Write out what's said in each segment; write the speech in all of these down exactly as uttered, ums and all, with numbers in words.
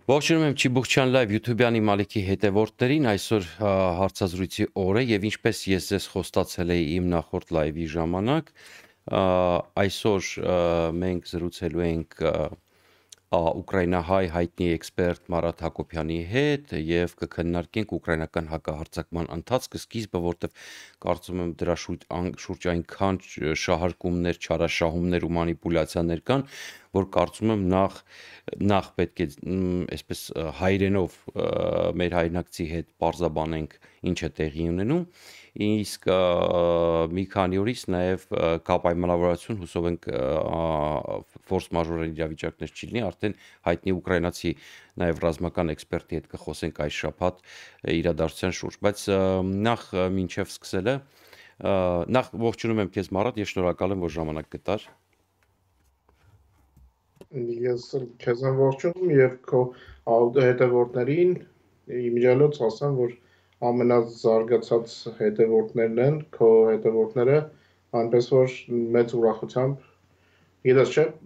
Ողջունում եմ Չիբուխչյան Live YouTube-յանի Մալիքի հետևորդներին, այսօր ա, հարցազրույցի օր է եւ ինչպես ես ձեզ խոստացել էի իմ նախորդ live-ի ժամանակ, ա, այսօր ա, մենք զրուցելու ենք ա, ա, ուկրաինահայ հայտնի էքսպերտ Մարատ Հակոբյանի հետ եւ կքննարկենք ուկրաինական հակահարձակման ընթացքը, սկիզբը, որտեղ կարծում եմ դրա շուրջ, ան, շուրջ այնքան շահարկումներ, չարաշահումներ ու մանիպուլյացիաներ կան, որ կարծում եմ նախ նախ պետք է մ, այսպես ը, հայրենով ը, մեր հայրենակցի հետ պարզաբանենք ինչ է տեղի ունենում, իսկ ը, մի քանի օրից նաև ը, կա պայմանավորվածություն, հուսով ենք ֆորս մաժորային իրավիճակներ չի լինի, արդեն հայտնի ուկրաինացի նաև ռազմական էքսպերտի հետ կխոսենք այս շաբաթ ը, իրադարձության շուրջ, բայց ը, նախ ը, մինչև սկսելը ը, նախ ողջունում եմ քեզ Մարատ, ես շնորհակալ եմ, որ ժամանակ գտար։ Ես էլ քեզ եմ ողջունում եւ քո հետևորդներին իմիջիալոց ասեմ, որ ամենազարգացած հետևորդներն են քո հետևորդները, այնպես որ մեծ ուրախությամբ գիտես չէ,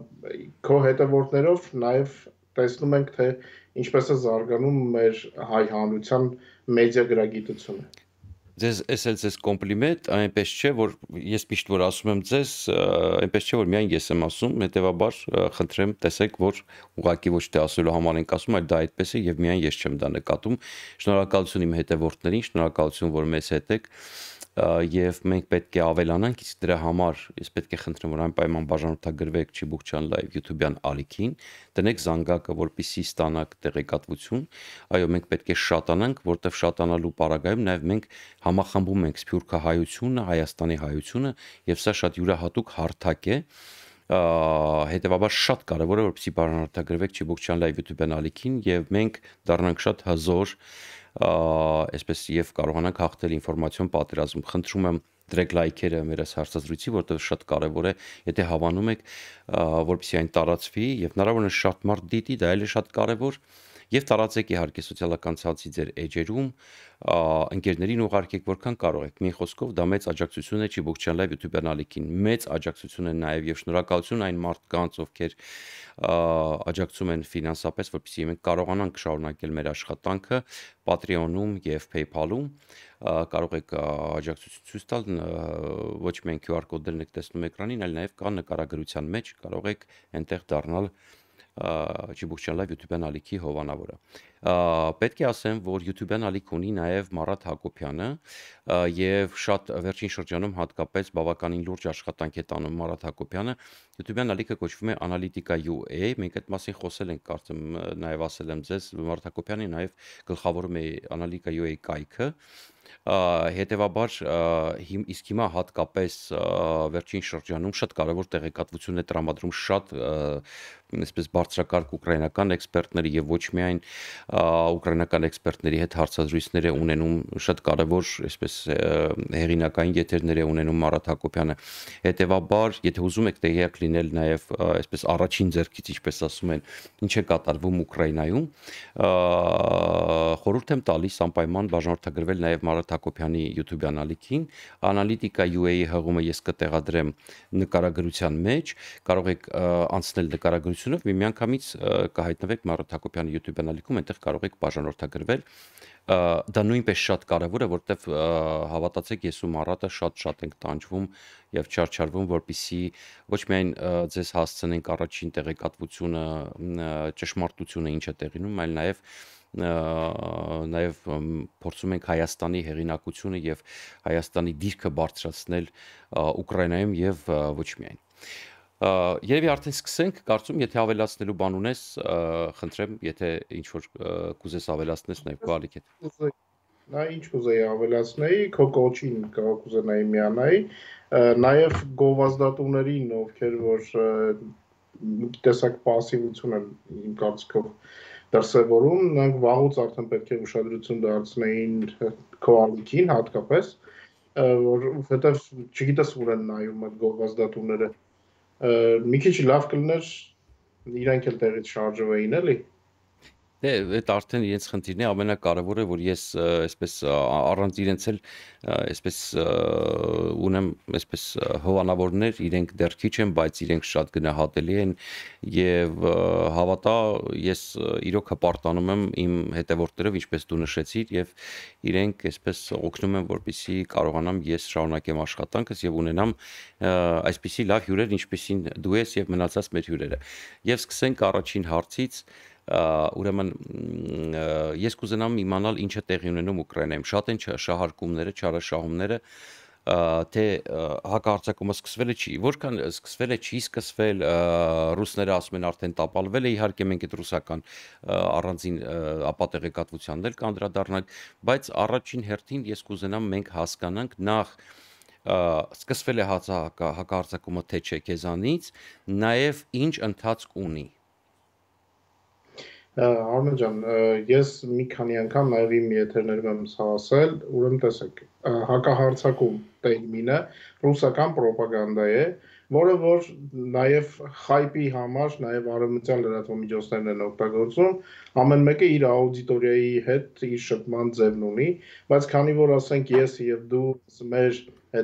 քո հետևորդներով նաեւ տեսնում ենք թե ինչպես է զարգանում մեր հայ հանրության մեդիա գրագիտությունը։ Ձեզ էս էլ ձեզ կոմպլիմենտ, այնպես չէ, որ ես միշտ որ ասում եմ ձեզ, ը, այնպես չէ, որ միայն ես եմ ասում, հետեւաբար ը, խնդրեմ տեսեք, որ ուղղակի ոչ թե ասելու համար ենք ասում, այլ դա այդպես է եւ միայն ես չեմ դա նկատում։ Շնորհակալություն իմ հետևորդներին, շնորհակալություն, որ մեզ հետ եք ը, եւ մենք պետք է ավելանանք, իսկ դրա համար ես պետք է խնդրեմ, որ անպայման բաժանորդագրվեք Չիբուխչյան Live YouTube-յան ալիքին, դնեք զանգակը, որպեսզի ստանաք տեղեկատվություն։ Այո, մենք պետք է շատանանք, որտեղ շատանալու պարագայում նաեւ մենք համախմբում ենք սփյուռքահայությունը, Հայաստանի հայությունը եւ սա շատ յուրահատուկ հարթակ է։ Ա, հետեւաբար շատ կարեւոր է որպեսզի բաժանորդագրվեք Չիբուխչյան Live YouTube-յան ալիքին եւ մենք դառնանք շատ հզոր, ա, այսպես եւ կարողանանք հաղթել ինֆորմացիոն պատերազմ։ Խնդրում եմ դրեք լայքերը մեր այս հարցազրույցի, որտեղ շատ կարեւոր է, եթե հավանում եք, ա, որպեսզի այն տարածվի եւ հնարավորինս շատ մարդ դիտի, դա էլ է շատ կարեւոր։ Եվ տարածեք իհարկե սոցիալական ցանցի ձեր էջերում, ա, ընկերներին ուղարկեք որքան կարող եք։ Մի խոսքով դա մեծ աջակցություն է Չիբուխչյան Live YouTube-յան ալիքին։ Մեծ աջակցություն է նաև եւ շնորհակալություն այն մարդկանց, ովքեր ա, աջակցում են ֆինանսապես, որպեսզի մենք կարողանանք շարունակել մեր աշխատանքը Patreon-ում եւ PayPal-ում։ Ա, կարող եք ա, աջակցություն ցույց տալ, ն- ա, ոչ միայն Q R կոդերն եք տեսնում էկրանին, այլ նաև կա նկարագրության մեջ, կարող եք այնտեղ դառնալ ա, Չիբուխչյան Live YouTube-յան ալիքի հովանավորը։ Ա, Պետք է ասեմ, որ YouTube-յան ալիք ունի նաև Մարատ Հակոբյանը ա, եւ շատ վերջին շրջանում հատկապես բավականին լուրջ աշխատանք է տանում Մարատ Հակոբյանը։ YouTube-յան ալիքը կոչվում է Analytica յու էյ, մենք այդ մասին խոսել ենք, կարծեմ նաև ասել եմ ձեզ, Մարատ Հակոբյանը նաև գլխավորում է Analytica յու էյ կայքը։ Ա, Հետևաբար ա, հիմ, իսկ հիմա հատկապես ա, վերջին շրջանում շատ կարևոր տեղեկատվություն է տրամադրում շատ ա, այսպես բարձրակարգ ուկրաինական էքսպերտների եւ ոչ միայն ա, ուկրաինական էքսպերտների հետ հարցազրույցներ է ունենում, շատ կարևոր այսպես ա, հեղինակային եթերներ է ունենում Մարատ Հակոբյանը։ Հետևաբար, եթե ուզում եք տեղյակ լինել նաեւ ա, այսպես առաջին ձեռքից, ինչպես ասում են, ինչ է կատարվում Ուկրաինայում, ա, խորհուրդ եմ տալիս անպայման բաժանորդագրվել նաեւ Մարատ Հակոբյանի YouTube-յան ալիքին, Analytica յու էյ-ի հղումը ես կտեղադրեմ նկարագրության մեջ, կարող եք ա, անցնել նկարագրությունով, մի միանգամից ա, կհայտնվեք Մարատ Հակոբյանի YouTube-յան ալիքում, այնտեղ կարող եք բաժանորդագրվել։ Ա, Դա նույնպես շատ կարևոր է, որտեվ ա, հավատացեք, ես ու Մարատը շատ-շատ ենք տանջվում եւ չարչարվում, որպեսզի ոչ միայն ա, ձեզ հասցնենք առաջին տեղեկատվությունը, մ, ա, ճշմարտությունը ինչ է տեղի ունենում, այլ նաեւ ա, նաև ըմ, փորձում ենք Հայաստանի հեղինակությունը եւ Հայաստանի դիրքը բարձրացնել ա, Ուկրաինայում եւ ա, ոչ միայն։ Ա, Երևի արդեն սկսենք, կարծում, եթե ավելացնելու բան ունես, ա, խնդրեմ, եթե ինչ որ ա, կուզես ավելացնես նաև քո ալիք հետ։ Ուզեի- Նա ինչ կուզեի ավելացնեի, քո կոչին կարող կուզենայի միանայի, ը, նաև գովազդատուներին, ովքեր որ ը, մի տեսակ пассивություն են իմ կարծիքով դրսևորում, նրանք վաղուց արդեն պետք է ուշադրություն դարձնեին քո ալիքին հատկապես, ը, որ որովհետև չգիտես ուր են նայում այդ գովազդատուները։ Ը, Մի քիչ լավ կլիներ իրենք էլ տեղից շարժվեին, էլի։ Դե այդ արդեն իրենց խնդիրն է, ամենակարևորը որ ես այսպես առանց իրենց էլ այսպես ունեմ այսպես հովանավորներ, իրենք դեռ քիչ են, բայց իրենք շատ գնահատելի են եւ հավատա ես իրոք հպարտանում եմ իմ հետևորդներով, ինչպես դու նշեցիր, եւ իրենք այսպես օգնում են, որպեսզի կարողանամ ես շարունակեմ աշխատանքս եւ ունենամ այսպիսի լավ հյուրեր, ինչպեսին դու ես եւ մնացած մեր հյուրերը։ Եվ սկսենք առաջին հարցից, ուրեմն ես կուզենամ իմանալ ինչը տեղի ունենում Ուկրաինայում, շատ են շահարկումները, չարաշահումները, թե հակահարձակումը սկսվել է չի, որքան սկսվել է, չի սկսվել, ռուսները ասում են արդեն տապալվել է, իհարկե մենք այդ ռուսական առանձին ապատեղեկատվությանն էլ կանդրադառնանք, բայց առաջին հերթին ես կուզենամ մենք հասկանանք նախ սկսվել է հակահարձակումը թե չէ քեզանից, նաև ինչ ընթացք ունի։ Արմեն ջան, ես մի քանի անգամ նաև իմ եթերներում եմ ասել, ուրեմն տեսեք, հակահարձակում տերմինը ռուսական պրոպագանդա է, որը որ նաև խայպի համար, նաև արևմտյան լրատվամիջոցներն են օգտագործում, ամեն մեկը իր աուդիտորիայի հետ իր շփման ձևն ունի, բայց քանի որ ասենք ես եւ դու մեր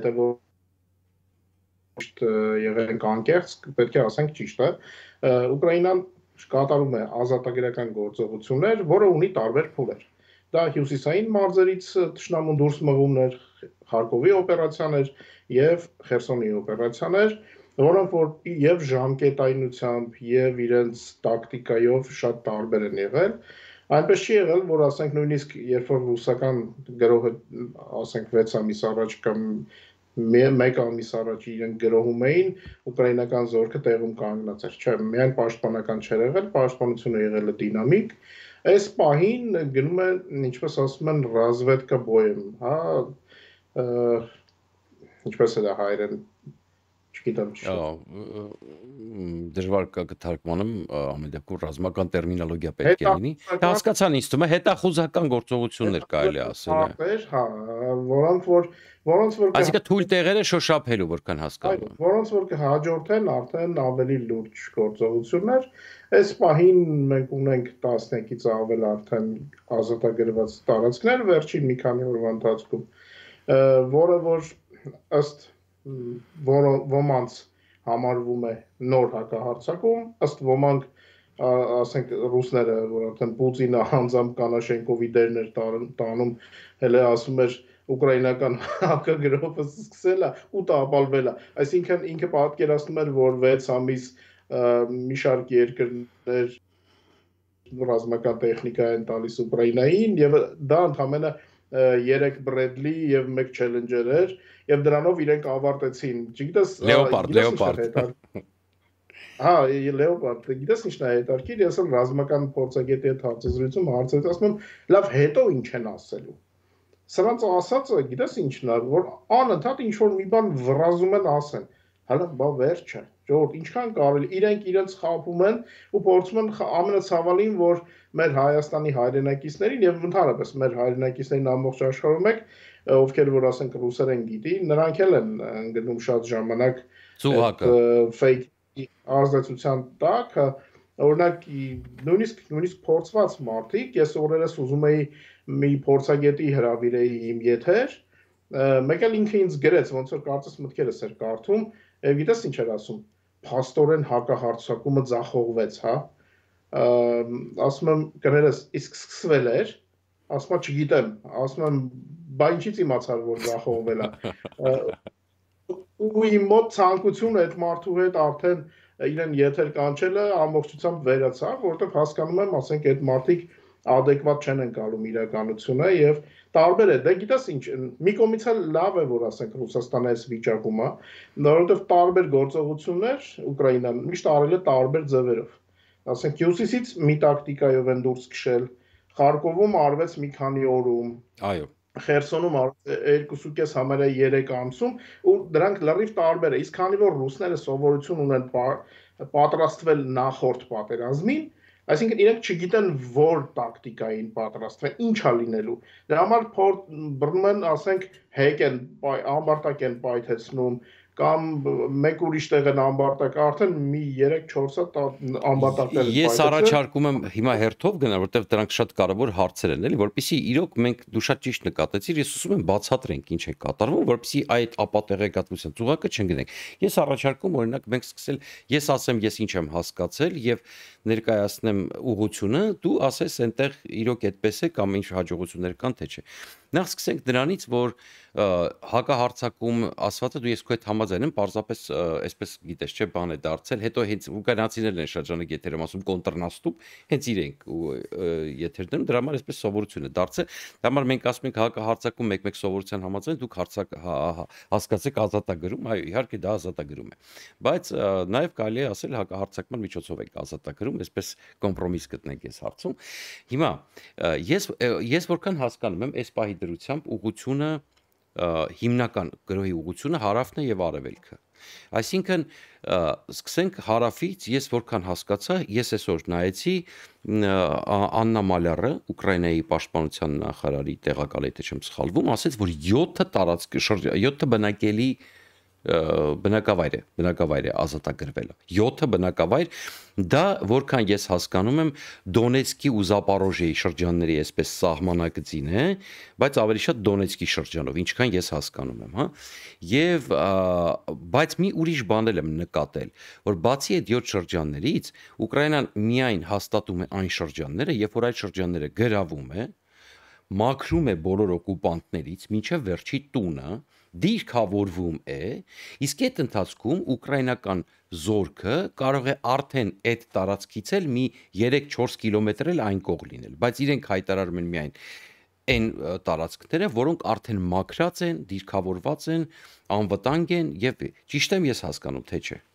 հետևորդ եղել ենք անկեղծ, պետք է ասենք ճիշտ է, Ուկրաինան կատարում է ազատագրական գործողություններ, որը ունի տարբեր փուլեր։ Դա հյուսիսային մարզերից թշնամուն դուրս մղումներ, Խարկովի օպերացիաներ եւ Խերսոնի օպերացիաներ, որոնք որ եւ ժամկետայնությամբ եւ իրենց տակտիկայով շատ տարբեր են եղել։ Այնպես չի եղել, որ ասենք նույնիսկ երբ որ ռուսական գրոհը ասենք վեց ամիս առաջ կամ մեկ ամիս առաջ իրենք գրոհում էին, ուկրաինական զորքը տեղում կանգնած էր, չէ, միայն պաշտպանական չէր եղել, պաշտպանությունը եղել է դինամիկ, այս պահին գնում է, ինչպես ասում են, ռազվեդկա բոյեմ, հա, ինչպես է դա հայերեն, չգիտեմ դժվար կթարգմանեմ, ամեն դեպքում ռազմական տերմինոլոգիա պետք է լինի, հասկացան ինձ թվում է հետախուզական գործողություններ կարելի է ասել, հա, որոնք որ Որոնց որ Այսինքն թույլ տեղերը շոշափելու որքան հասկանում եմ։ Որոնց որ կհաջորդեն արդեն ավելի լուրջ գործողություններ, այս պահին մենք ունենք տասնյակից ավել արդեն ազատագրված տարածքներ վերջին մի քանի օրվա ընթացքում, որը որ ըստ ոմանց համարվում է նոր հակահարձակում, ըստ ոմանք ասենք ռուսները, որ արդեն Պուտինը անձամբ Կանաշենկովի դերն էր տանում, հələ ասում էր ուկրաինական հակագրոհը սկսել է ու տապալվել է, այսինքն ինքը պատկերացնում էր, որ վեց ամիս մի շարք երկրներ ռազմական տեխնիկա են տալիս Ուկրաինային եւ դա ընդհանրապես երեք Բրեդլի եւ մեկ Challenger էր եւ դրանով իրենք ավարտեցին, չգիտես Leopard, Leopard Հա, Leopard, գիտես ինչն է հետարքիր, ես էլ ռազմական փորձագետի հետ հարցազրույցում հարցերից ասում եմ, լավ, հետո ինչ են ասելու Սրանց ասածը, գիտես ինչն է, որ անընդհատ ինչ-որ մի բան վռազում են ասեն, հələ բա վերջ է, ժողովուրդ, ինչքան կարելի, իրենք իրենց խաբում են ու փորձում են ամենացավալին, որ մեր Հայաստանի հայրենակիցներին եւ ընդհանրապես մեր հայրենակիցներին ամբողջ աշխարհում եք, ովքեր որ ասենք ռուսերեն գիտի, նրանք էլ են գնում շատ ժամանակ fake ազդեցության տակ, օրինակ նույնիսկ նույնիսկ փորձված մարդիկ, ես օրերս ուզում էի մի փորձագետի հրավիրեի իմ եթեր, մեկ էլ ինքը ինձ գրեց, ոնց որ կարծես մտքերս էր կարդում, եւ գիտես ինչ էր ասում, փաստորեն հակահարձակումը ձախողվեց, հա, ասում եմ կներես, իսկ սկսվել էր, ասում եմ չգիտեմ, ասում եմ, բա ինչից իմացար, որ ձախողվել է, ու իմ մոտ ցանկություն այդ մարդու հետ արդեն իրեն եթեր կանչելը ամբողջությամբ վերացավ, որովհետեւ հասկանում եմ, ասենք այդ մարդիկ adekvat չեն ընկալում իրականությունը եւ տարբեր է, դե գիտես ինչ, մի կողմից էլ լավ է, որ ասենք Ռուսաստանը այս վիճակում է, որովհետեւ տարբեր գործողություններ Ուկրաինան միշտ արել է տարբեր ձևերով, ասենք հյուսիսից մի տակտիկայով են դուրս քշել, Խարկովում արվեց մի քանի օրում, այո, Խերսոնում երկուսուկես համարյա երեք ամսում ու դրանք լրիվ տարբեր է, իսկ քանի որ ռուսները սովորություն ունեն պատրաստվել նախորդ պատերազմին, Այսինքն իրենք չգիտեն որ տակտիկային պատրաստվել, ինչա լինելու։ Դրա համար բռնում են, ասենք, հեկ են, ամբարտակ են պայթեցնում, կամ մեկ ուրիշ տեղ են ամբարտակ արդեն մի երեք չորս հատ ամբարտակներ են Ես պայթեցրել։ առաջարկում եմ հիմա հերթով գնալ, որտեղ դրանք շատ կարևոր հարցեր են, էլի, որպեսզի իրոք մենք դու շատ ճիշտ նկատեցիր, ես ուզում եմ բացատրենք ինչ է կատարվում, որպեսզի այդ ապատեղեկատվության ծուղակը չընկնենք։ Ես առաջարկում օրինակ մենք սկսել, ես ասեմ ես ինչ եմ հասկացել եւ ներկայացնեմ ուղղությունը, դու ասես այնտեղ իրոք այդպես է կամ ինչ հաջողություններ կան թե չէ։ Նախ սկսենք դրանից, որ հակահարձակում ասվածը դու ես քո հետ համաձայն եմ, պարզապես այսպես գիտես, չէ, բան է դարձել, հետո հենց ուկրաինացիներն են շրջանակ եթերում ասում կոնտրնաստուպ, հենց իրենք եթերներում դրա համար այսպես սովորություն է դարձել։ Դա համար մենք ասում ենք հակահարձակում մեկ-մեկ սովորության համաձայն դուք հարցակ հասկացեք ազատագրում, այո, իհարկե դա ազատագրում է։ Բայց նաև կարելի է ասել հակահարձակման միջոցով եք ազատագրում, այսպես կոմպրոմիս գտնենք այս հարցում։ Հիմա ես ես որքան հասկանում եմ, այս պահի դրությամբ ուղղությունը հիմնական գրոհի ուղղությունը հարավն է եւ արևելքը։ Այսինքն սկսենք հարավից, ես որքան հասկացա, ես այսօր նայեցի Աննա Մալյարը, Ուկրաինայի պաշտպանության նախարարի տեղակալը, եթե չեմ սխալվում, ասաց, որ յոթ տարածք յոթ բնակելի բնակավայր է, բնակավայր է ազատագրվելը։ յոթ բնակավայր, դա որքան ես հասկանում եմ Դոնեցկի ու Զապորոժիեի շրջանների այսպես սահմանակցին է, բայց ավելի շատ Դոնեցկի շրջանով, ինչքան ես հասկանում եմ, հա։ Եվ բայց մի ուրիշ բան եմ նկատել, որ բացի այդ յոթ շրջաններից Ուկրաինան միայն հաստատում է այն շրջանները, երբ որ այդ շրջանները գրավում է, մաքրում է բոլոր օկուպանտներից, մինչև վերջի տունը դիրքավորվում է, իսկ այդ ընթացքում ուկրաինական զորքը կարող է արդեն այդ տարածքից էլ մի երեք-չորս կիլոմետր էլ այն կողմ լինել, բայց իրենք հայտարարում են միայն այն տարածքները, որոնք արդեն մաքրած են, դիրքավորված են, անվտանգ են եւ ճիշտ եմ ես հասկանում, թե չէ։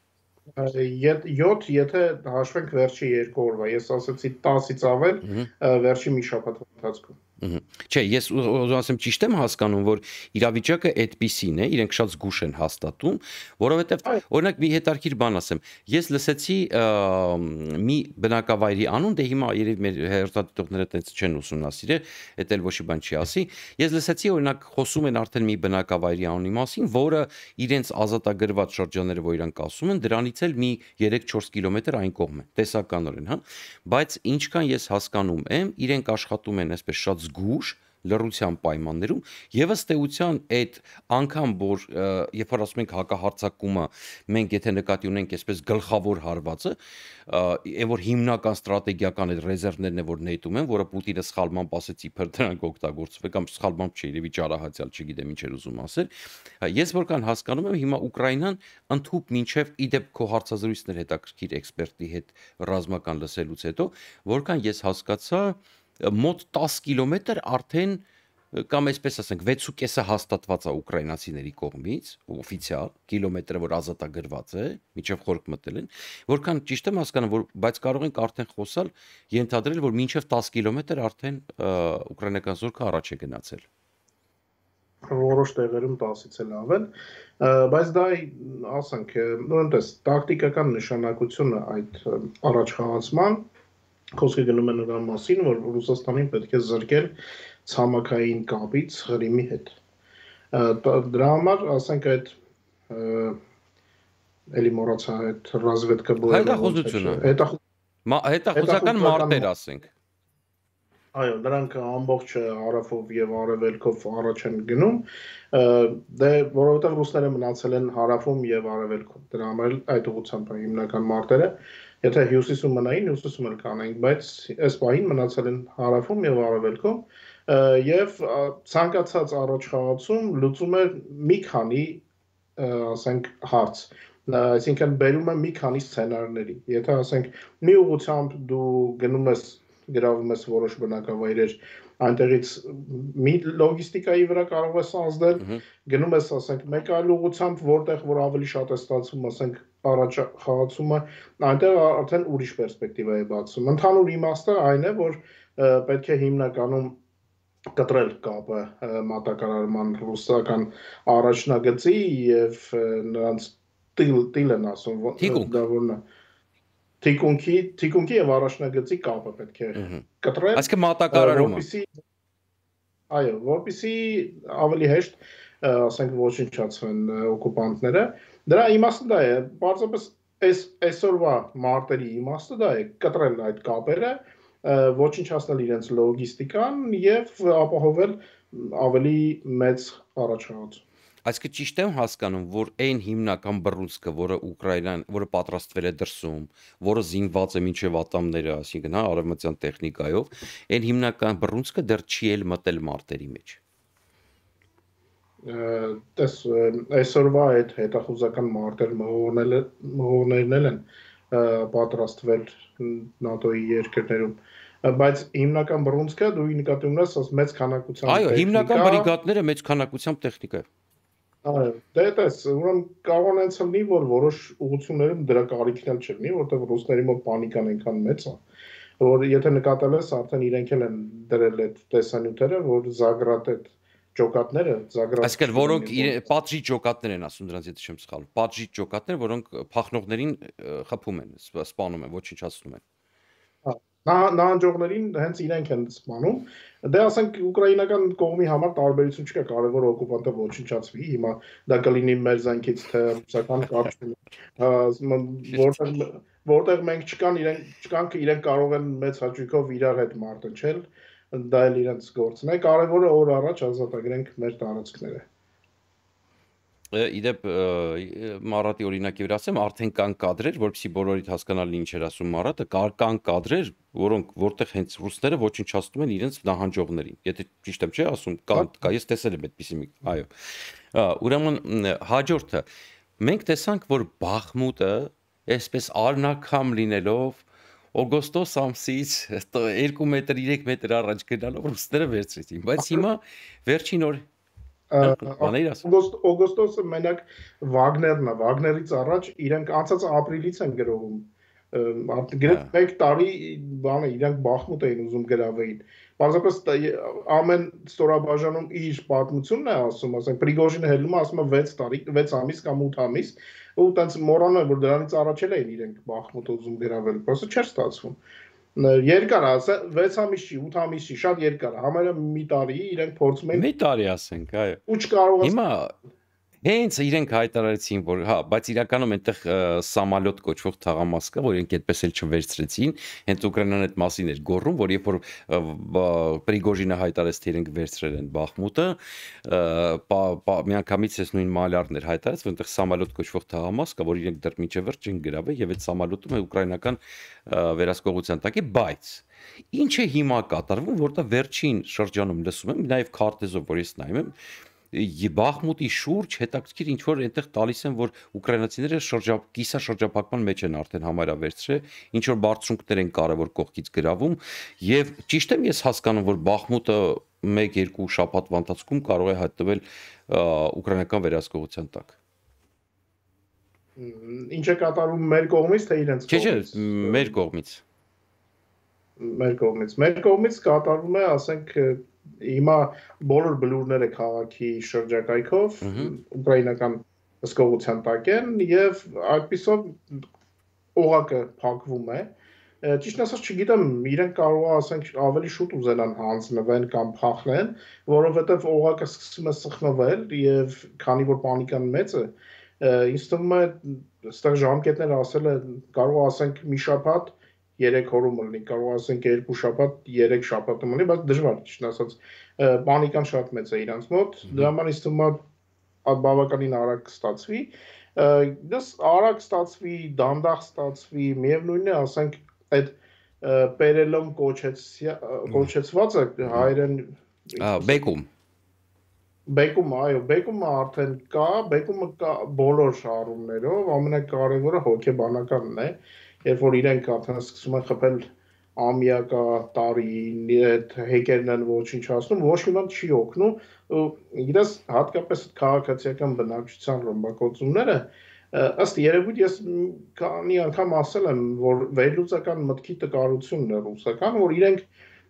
յոթ, եթե հաշվենք վերջի երկու օրվա, ես ասացի տասից ավել վերջի մի շաբաթվա ընթացքում։ Չէ, ես ուզում ասեմ ճիշտ եմ հասկանում, որ իրավիճակը այդպիսին է, իրենք շատ զգուշ են հաստատում, որովհետև օրինակ մի հետարքիր բան ասեմ, ես լսեցի մի բնակավայրի անուն, դե հիմա երևի մեր հերթադիտողները տենց չեն ուսումնասիրել, էդ էլ ոչի բան չի ասի, ես լսեցի օրինակ խոսում են արդեն մի բնակավայրի անունի մասին, որը իրենց ազատագրված շրջանները, որ իրանք ասում են, դրանից էլ մի երեք-չորս կիլոմետր այն կողմ է, տեսականորեն, հա, բայց ինչքան ես հասկանում եմ, իրենք աշխատում են այսպես շատ զգուշ լռության պայմաններում եւ ըստ էության այդ անգամ որ երբ որ ասում ենք հակահարձակումը մենք եթե նկատի ունենք այսպես գլխավոր հարվածը եւ որ հիմնական ստրատեգիական այդ ռեզերվներն է որ նետում են որը Պուտինը սխալմամբ ասեց իբր դրանք օգտագործվել կամ սխալմամբ չի երևի ճարահացյալ չգիտեմ ինչ էր ուզում ասել ես որքան հասկանում եմ հիմա Ուկրաինան ընդհուպ մինչեւ իդեպ քո հարցազրույցներ հետաքրքիր էքսպերտի հետ ռազմական լսելուց հետո որքան ես հասկացա մոտ տասը կիլոմետր արդեն կամ այսպես ասենք վեց ու կեսը հաստատված է ուկրաինացիների կողմից օֆիցիալ կիլոմետրը որ ազատագրված է միջև խորք մտել են որքան ճիշտ եմ հասկանում որ բայց կարող ենք արդեն խոսալ ենթադրել որ մինչև տասը կիլոմետր արդեն ուկրաինական զորքը առաջ է գնացել որոշ տեղերում տասից էլ ավել բայց դա ասենք նույնպես տակտիկական նշանակությունը այդ առաջխաղացման խոսքը գնում է նրա մասին, որ Ռուսաստանին պետք է զրկել ցամաքային կապից Ղրիմի հետ։ Դրա համար, ասենք այդ էլի մոռացա այդ ռազվեդկա բոյը հետախուզությունը հետախուզական մարտեր ասենք այո, նրանք ամբողջ հարավով եւ արևելքով առաջ են գնում, դե որովհետեւ ռուսները մնացել են հարավում եւ արևելքում։ Դրա համար այդ ուղղությամբ է հիմնական մարտերը։ Եթե հյուսիսում մնային, հյուսիսում էլ կանենք, բայց այս պահին մնացել են հարավում եւ արևելքում եւ ցանկացած առաջխաղացում լուծում է մի քանի, ասենք, հարց։ Այսինքն բերում է մի քանի սցենարների։ Եթե ասենք մի ուղղությամբ դու գնում ես գրավում ես որոշ բնակավայրեր, այնտեղից մի լոգիստիկայի վրա կարող ես ազդել, գնում ես, ասենք, մեկ այլ ուղղությամբ, որտեղ որ ավելի շատ է ստացվում, ասենք, առաջխաղացումը, այնտեղ արդեն ուրիշ պերսպեկտիվա է բացում։ Ընդհանուր իմաստը այն է, որ պետք է հիմնականում կտրել կապը մատակարարման ռուսական առաջնագծի եւ նրանց տիլ են ասում, դա որն է Թիկունքի, թիկունքի եւ առաջնագծի կապը պետք է կտրել։ Այսինքն մատակարարումը։ Այո, որպեսզի ավելի հեշտ ասենք ոչնչացվեն օկուպանտները, դրա իմաստը դա է, պարզապես այս այսօրվա մարտերի իմաստը դա է, կտրել այդ կապերը, ոչնչացնել իրենց լոգիստիկան եւ ապահովել ավելի մեծ առաջխաղացում։ Այսինքն ճիշտ եմ հասկանում, որ այն հիմնական բռունցքը, որը Ուկրաինան, որը պատրաստվել է դրսում, որը զինված է մինչև ատամները, այսինքն հա արևմտյան տեխնիկայով, այն հիմնական բռունցքը դեռ չի էլ մտել մարտերի մեջ։ Տես այսօրվա այդ հետախուզական մարտեր մղողներն են պատրաստվել ՆԱՏՕ-ի երկրներում, բայց հիմնական բռունցքը դու նկատի ունես մեծ քանակությամբ Այո, հիմնական բրիգադները մեծ քանակությամբ տեխնիկա է։ Այո, դե տես, ուրեմն կարող են այնց լինի, որ որոշ ուղղություններում դրա կարիքն էլ չլինի, որտեղ ռուսների մոտ պանիկան այնքան մեծ է, որ եթե նկատել ես, արդեն իրենք էլ են դրել այդ տեսանյութերը, որ Զագրատ այդ ջոկատները, Զագրատ Այսինքն որոնք պատժի ջոկատներ են ասում դրանց, եթե չեմ սխալվում, պատժի ջոկատներ, որոնք փախնողներին խփում են, սպանում են, ոչնչացնում են։ Նահանջողներին հենց իրենք են սպանում, դե ասենք ուկրաինական կողմի համար տարբերություն չկա, կարևոր օկուպանտը ոչնչացվի, հիմա դա կլինի մեր զենքից թե ռուսական կարճում, որտեղ որտեղ մենք չկան, իրենք չկան, իրենք կարող են մեծ հաճույքով իրար հետ մարտնչել, դա էլ իրենց գործն է, կարևորը օր առաջ ազատագրենք մեր տարածքները։ Իդեպ Մարատի օրինակի վրա ասեմ, արդեն կան կադրեր, որպեսզի բոլորիդ հասկանալի ինչ էր ասում Մարատը, կան կադրեր, որոնք որտեղ հենց ռուսները ոչնչացնում են իրենց նահանջողներին։ Եթե ճիշտ եմ չէ ասում, կան, կա, ես տեսել եմ այդպիսի մի, այո։ Ուրեմն հաջորդը մենք տեսանք, որ Բախմուտը այսպես արնակամ լինելով օգոստոս ամսից երկու մետր, երեք մետր առաջ գնալով ռուսները վերցրեցին, բայց հիմա վերջին օր Օգոստոսը մենակ Վագներն է, Վագներից առաջ իրենք անցած ապրիլից են գրովում, գրեթե մեկ տարի բանը իրենք Բախմուտ էին ուզում գրավեին, պարզապես ամեն ստորաբաժանում իր պատմությունն է ասում, ասենք Պրիգոժինը հելնում է, ասում է վեց տարի, վեց ամիս կամ ութ ամիս, ու տենց մոռանում են, որ դրանից առաջ էլ էին իրենք Բախմուտ ուզում գրավել, պրոստը չէր ստացվում։ Երկար է, վեց ամիս չի, ութ ամիս չի, շատ երկար է, համարյա մի տարի իրենք փորձում են։ Մի տարի ասենք, այո։ Ու չկարողացան։ Հիմա հենց իրենք հայտարարեցին, որ հա, բայց իրականում այնտեղ Սամալյոտ կոչվող թաղամաս կա, որ իրենք այդպես էլ չվերցրեցին, հենց Ուկրաինան այդ մասին էր գոռում, որ երբ որ Պրիգոժինը հայտարարեց, թե իրենք վերցրել են Բախմուտը, միանգամից էս նույն Մալյարն էր հայտարարեց, որ այնտեղ Սամալյոտ կոչվող թաղամաս կա, որ իրենք դեռ մինչև վերջ չեն գրավել եւ այդ Սամալյոտում է ուկրաինական վերահսկողության տակ է, բայց ինչ է հիմա կատարվում, որտեղ վերջին շրջանում լսում եմ, նաև քարտեզով, որ ես նայում եմ, Բախմուտի շուրջ հետաքրքիր ինչ որ այնտեղ տալիս են, որ ուկրաինացիները շրջապ կիսաշրջափակման մեջ են արդեն համարյա վերցրել, ինչ որ բարձունքներ են կարևոր կողքից գրավում եւ ճիշտ եմ ես հասկանում, որ Բախմուտը մեկ երկու շաբաթվա ընթացքում կարող է հայտնվել ուկրաինական վերահսկողության տակ։ Ինչ է կատարվում մեր կողմից թե իրենց կողմից։ Չէ, չէ, մեր կողմից։ Մեր կողմից։ Մեր կողմից կատարվում է, ասենք, հիմա բոլոր բլուրները քաղաքի շրջակայքով ուկրաինական հսկողության տակ են եւ այդպիսով օղակը փակվում է։ Ճիշտ ասած չգիտեմ, իրենք կարող է ասենք ավելի շուտ ուզենան հանձնվեն կամ փախնեն, որովհետեւ օղակը սկսում է սխմվել եւ քանի որ պանիկան մեծ է, ինձ թվում է այստեղ ժամկետները ասել է կարող ասենք մի շաբաթ երեք օրում լինի, կարող ասենք երկու շաբաթ, երեք շաբաթում լինի, բայց դժվար ճիշտ ասած պանիկան շատ մեծ է իրանց մոտ, դրա համար ինձ թվում է բավականին արագ կստացվի, դες արագ ստացվի, դանդաղ ստացվի, միևնույնն է, ասենք այդ Պերելոն կոչեցվածը հայերեն Բեկում Բեկում, այո, բեկումը արդեն կա, բեկումը կա բոլոր առումներով, ամենակարևորը հոգեբանականն է, երբ որ իրենք արդեն սկսում են խփել ամյակա տարին, այդ հեկերն են ոչնչացնում, ոչ մի բան չի օգնում, իրաց հատկապես քաղաքացիական բնակչության ռմբակոծումները, ըստ երևույթ ես քանի անգամ ասել եմ, որ վերլուծական մտքի տկարությունն է ռուսական, որ իրենք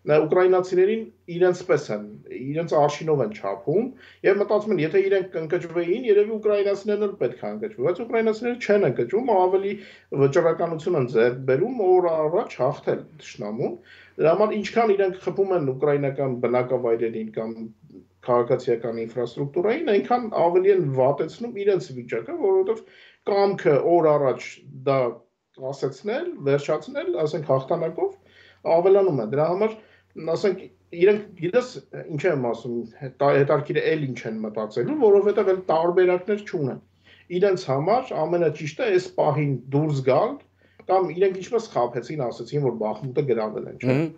ուկրաինացիներին իրենց պես են, իրենց արշինով են չափում եւ մտածում են, եթե իրենք ընկճվեին, երևի ուկրաինացիներն էլ պետք է ընկճվեն, բայց ուկրաինացիները չեն ընկճվում, ավելի վճռականություն են ձեռք բերում օր առաջ հաղթել թշնամուն։ Դրա համար ինչքան իրենք խփում են ուկրաինական բնակավայրերին կամ քաղաքացիական ինֆրաստրուկտուրային, այնքան ավելի են վատեցնում իրենց վիճակը, որովհետեւ կամքը օր առաջ դա ասեցնել, վերջացնել, ասենք հաղթանակով ավելանում է։ Դրա համար ասենք իրենք գիտես ինչ եմ ասում, հետարքիրը էլ ինչ են մտածելու, որովհետև էլ տարբերակներ չունեն։ Իրենց համար ամենաճիշտը այս պահին դուրս գալ կամ իրենք ինչպես խաբեցին, ասեցին, որ Բախմուտը գրավել են, չէ՞։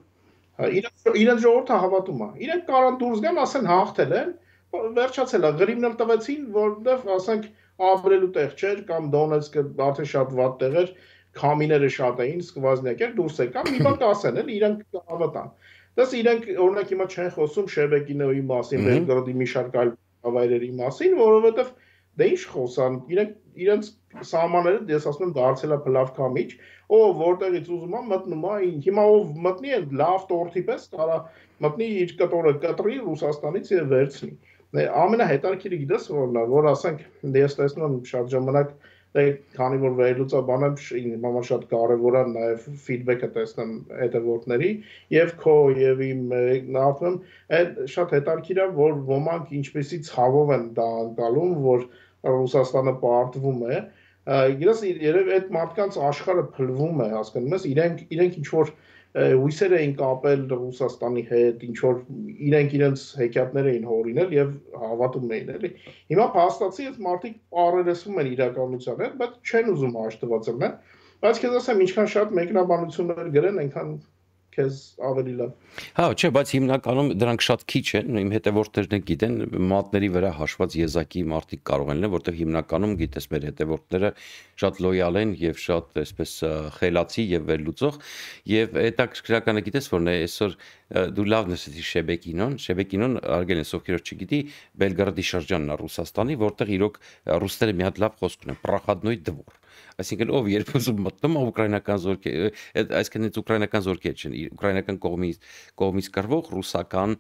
Իրենց իրենց ժողովուրդը հավատում է։ Իրենք կարան դուրս գան, ասեն հաղթել են, վերջացել է, գրիվն էլ տվեցին, որովհետև ասենք ապրելու տեղ չէր կամ Դոնեցկը արդեն շատ վատ տեղ էր, քամիները շատ էին, սկվազնյակեր դուրս եկան, մի բան կասեն էլ, իրենք հավատան։ Դες իրենք օրինակ հիմա չեն խոսում Շեբեկինոյի մասին, Բելգրադի մի շարք այլ վայրերի մասին, որովհետև դե ինչ խոսան, իրենք իրենց սահմանները, ես ասում եմ, դարձել է փլավ կամիչ, ով որտեղից ուզում է մտնում է, հիմա ով մտնի է լավ տորթի պես կարա մտնի իր կտորը կտրի Ռուսաստանից եւ վերցնի։ Ամենահետաքրքիրը գիտես որն է, որ ասենք ես տեսնում եմ շատ ժամանակ քանի որ վերլուծաբան եմ, համար շատ կարևոր է նաև ֆիդբեքը տեսնեմ հետևորդների եւ քո եւ իմ նախում այդ շատ հետաքրքիր է, որ ոմանք ինչպեսի ցավով են դա անցալում, որ Ռուսաստանը պարտվում է, գիտես երբ այդ մարդկանց աշխարհը փլվում է, հասկանում ես, իրենք իրենք ինչ որ հույսեր էին կապել Ռուսաստանի հետ, ինչ որ իրենք իրենց հեքիաթներ էին հորինել եւ հավատում էին, էլի։ Հիմա փաստացի այս մարդիկ առերեսվում են իրականության հետ, բայց չեն ուզում հաշտված լինել, բայց քեզ ասեմ, ինչքան շատ մեկնաբանություններ գրեն, այնքան քեզ ավելի լավ։ Հա, չէ, բայց հիմնականում դրանք շատ քիչ են, իմ հետևորդներն գիտեն, մատների վրա հաշված եզակի մարդիկ կարող են լինել, որտեղ հիմնականում գիտես մեր հետևորդները շատ լոյալ են եւ շատ այսպես խելացի եւ վերլուծող եւ հետաքրքրականը գիտես որն է այսօր դու լավ նշեցի Շեբեկինոն, Շեբեկինոն արգելեն սովքերով չգիտի, Բելգրադի շրջանն է Ռուսաստանի, որտեղ իրոք ռուսները մի հատ լավ խոսք ունեն, Պրախադնոյ դվոր։ Այսինքն ով երբ ուզում մտնում է ուկրաինական զորքեր, այսինքն այդ ուկրաինական զորքեր չեն, ուկրաինական կողմից կողմից կրվող ռուսական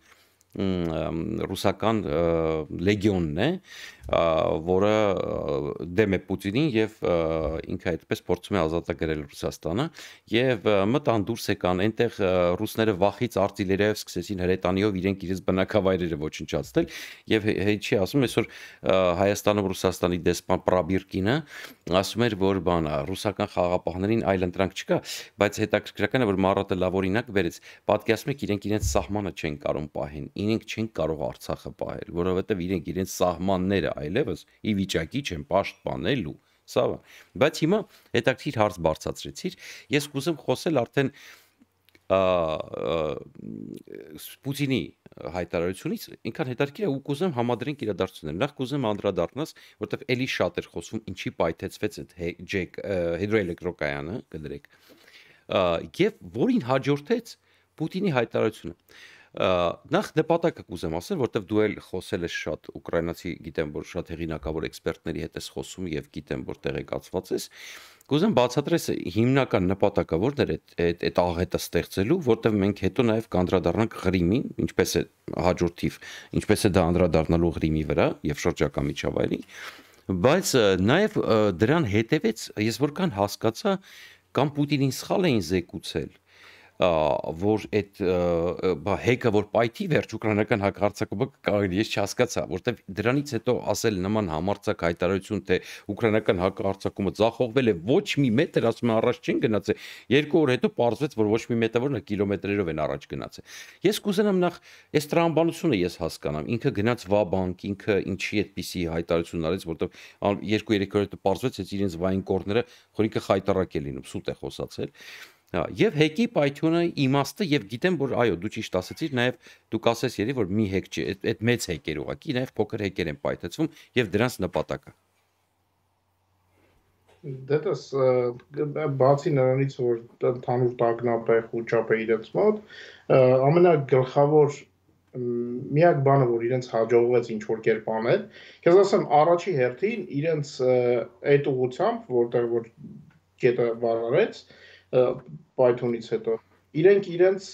ռուսական լեգիոնն է, որը դեմ է Պուտինին եւ ինքը այդպես փորձում է ազատագրել Ռուսաստանը եւ մտան դուրս եկան այնտեղ ռուսները վախից արտիլերիայով սկսեցին հրետանիով իրենք իրենց բնակավայրերը ոչնչացնել եւ հեչի ասում այսօր Հայաստանում Ռուսաստանի դեսպան Պրաբիրկինը ասում էր որ բան ռուսական խաղապահներին այլ ընտրանք չկա, բայց հետաքրքրական է որ Մարատը լավ օրինակ վերեց, պատկերացնում եք իրենք իրենց սահմանը չեն կարող պահեն, իրենք չեն կարող Արցախը պահել, որովհետեւ իրենք իրենց սահմանները այլևս ի վիճակի չեն պաշտպանելու, սա բան։ Բայց հիմա հետաքրքիր հարց բարձրացրեցիր, ես կուզեմ խոսել արդեն Պուտինի հայտարարությունից, ինքան հետաքրքիր է ու կուզեմ համադրենք իրադարձությունները։ Նախ կուզեմ անդրադառնաս, որտեղ էլի շատ էր խոսվում, ինչի պայթեցվեց այդ ջեք հիդրոէլեկտրոկայանը, կդրեք։ Եվ որին հաջորդեց Պուտինի հայտարարությունը։ Նախ նպատակը կուզեմ ասել, որտեվ դու էլ խոսել ես շատ ուկրաինացի, գիտեմ, որ շատ հեղինակավոր էքսպերտների հետ ես խոսում եւ գիտեմ, որ տեղեկացված ես։ Կուզեմ բացատրես հիմնական նպատակը որն էր այդ այդ աղետը ստեղծելու, որտեվ մենք հետո նաեւ կանդրադառնանք Ղրիմին, ինչպես է հաջորդիվ, ինչպես է դա անդրադառնալու Ղրիմի վրա եւ շրջակա միջավայրի, բայց նաեւ դրան հետևեց, ես որքան հասկացա, կամ Պուտինին սխալ էին զեկուցել, որ այդ հեկը որ պայթի վերջ ուկրաինական հակահարձակումը կարելի է չհասկացա, որտեվ դրանից հետո ասել նման համարձակ հայտարարություն, թե ուկրաինական հակահարձակումը ձախողվել է ոչ մի մետր, ասում են առաջ չեն գնացել, երկու օր հետո պարզվեց, որ ոչ մի մետր որն է կիլոմետրերով են առաջ գնացել։ Ես կուզենամ նախ այս տրամաբանությունը ես հասկանամ, ինքը գնաց Վաբանկ, ինքը ինչի այդպիսի հայտարարություն արեց, որտեվ երկու-երեք օր հետո պարզվեց, որ իրենց վային կորները խորիկը խայտարակ է լինում, սուտ է խոսացել։ Եվ հեկի պայթյունը իմաստը եւ գիտեմ որ այո դու ճիշտ ասացիր նաեւ դու կասես երի որ մի հեկ չի այդ մեծ հեկեր ուղակի նաեւ փոքր հեկեր են պայթեցվում եւ դրանց նպատակը դες բացի նրանից որ ընդհանուր տագնապ է խոճապ է իրենց մոտ ամենագլխավոր միակ բանը որ իրենց հաջողվեց ինչ որ կերպ անել քեզ ասեմ առաջի հերթին իրենց այդ ուղությամբ որտեղ որ կետը վարարեց պայթունից հետո իրենք իրենց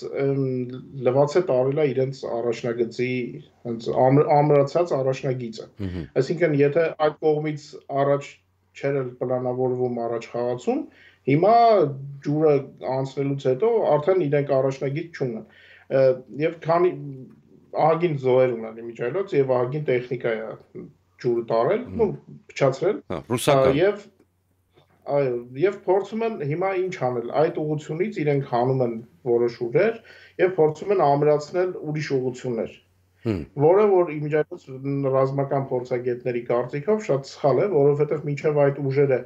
լվացե տարել է իրենց առաջնագծի հենց ամրացած առաջնագիծը։ Այսինքն եթե այդ կողմից առաջ չէր պլանավորվում առաջ խաղացում, հիմա ջուրը անցնելուց հետո արդեն իրենք առաջնագիծ չունեն։ Եվ քանի ահագին զոհեր ունեն իմիջիայլոց եւ ահագին տեխնիկա է ջուրը տարել, ու փչացրել։ Ռուսական։ Եվ այո, եւ փորձում են հիմա ինչ անել։ Այդ ուղությունից իրենք հանում են որոշ ուժեր եւ փորձում են ամրացնել ուրիշ ուղություններ, որը որ իմիջիայլոց ռազմական փորձագետների կարծիքով շատ սխալ է, որովհետեւ մինչեւ այդ ուժերը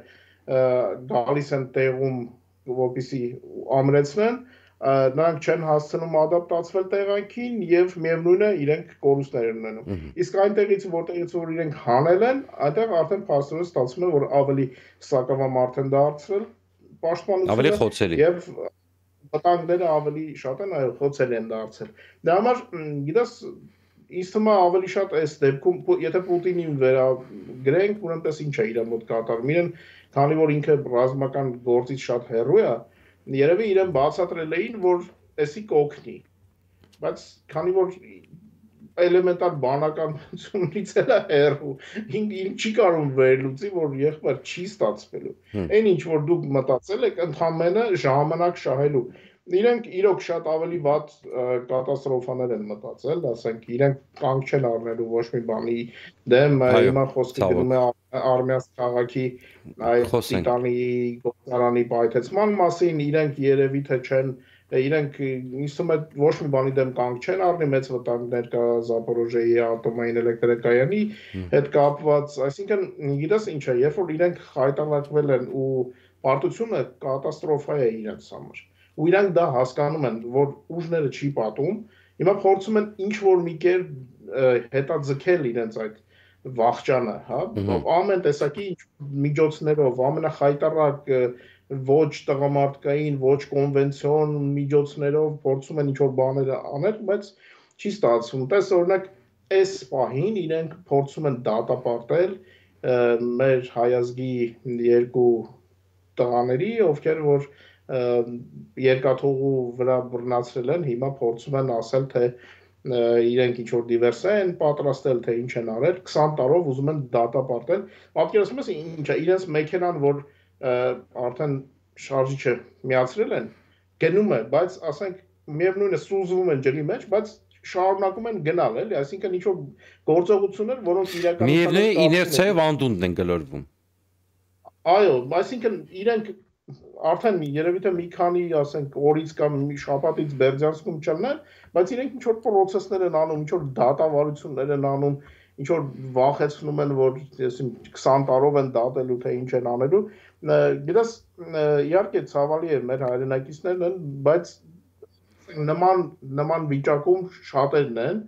գալիս են տեղում, որպեսզի ամրացնեն, նրանք չեն հասցնում ադապտացվել տեղանքին եւ միևնույն է իրենք կորուստներ են ունենում։ Իսկ այնտեղից որտեղից որ իրենք հանել են, այնտեղ արդեն փաստորեն ստացվում է որ ավելի սակավամարդ են դարձրել պաշտպանությունը ավելի խոցելի եւ վտանգները ավելի շատ են, այո, խոցելի են դարձել։ Դրա համար գիտես ինձ թվում է ավելի շատ այս դեպքում եթե Պուտինին վերագրենք, ուրեմն ինչ է իր մոտ կատարում։ Իրեն քանի որ ինքը ռազմական գործից շատ հեռու է, երևի իրեն բացատրել էին, որ էսի կօգնի, բայց քանի որ էլեմենտար բանականությունից էլ է հեռու, ինքն չի կարող վերլուծի, որ եղբայր չի ստացվելու։ Այն ինչ որ դուք մտածել եք, ընդհանրապես ժամանակ շահելու։ Իրենք իրոք շատ ավելի վատ կատաստրոֆաներ են մտածել, ասենք, իրենք կանգ չեն առնելու ոչ մի բանի դեմ, հիմա խոսքը գնում է Արմենիա քաղաքի այդ Տիտանի գործարանի պայթեցման մասին, իրենք երևի թե չեն, իրենք ինձ թվում է ոչ մի բանի դեմ կանգ չեն առնի, մեծ վտանգներ կա Զապորոժիեի ատոմային էլեկտրակայանի հետ կապված, այսինքն գիտես ինչ է, երբ որ իրենք խայտարակվել են ու պարտությունը կատաստրոֆա է իրենց համար։ Ու իրանք դա հասկանում են, որ ուժները չի պատում, հիմա փորձում են ինչ որ մի կերպ հետաձգել իրենց այդ վախճանը, հա, ամեն տեսակի միջոցներով, ամենախայտարակ ոչ տղամարդկային, ոչ կոնվենցիոն միջոցներով փորձում են ինչ որ բաներ անել, բայց չի ստացվում։ Տես օրինակ այս պահին իրենք փորձում են դատապարտել մեր հայազգի երկու տղաների, ովքեր որ երկաթուղու վրա բռնացրել են, հիմա փորձում են ասել, թե իրենք ինչ որ դիվերսիա են պատրաստել, թե ինչ են արել, քսան տարով ուզում են դատապարտել։ Պատկերացնում ես ինչ է, իրենց մեքենան, որ արդեն շարժիչը միացրել են, գնում է, բայց ասենք միևնույնն է սուզվում են ջրի մեջ, բայց շարունակում են գնալ, էլի, այսինքն ինչ որ գործողություններ, որոնք իրականության միևնույն իներցիայով անդունդն են գլորվում։ Այո, այսինքն իրենք արդեն երևի թե մի քանի, ասենք, օրից կամ մի շաբաթից Բերձյանսկում չլներ, բայց իրենք ինչ որ պրոցեսներ են անում, ինչ որ դատավարություններ են անում, ինչ որ վախեցնում են, որ ասեմ քսան տարով են դատելու, թե ինչ են անելու։ Գիտես, իհարկե ցավալի է մեր հայրենակիցներն են, բայց նման նման վիճակում շատերն են,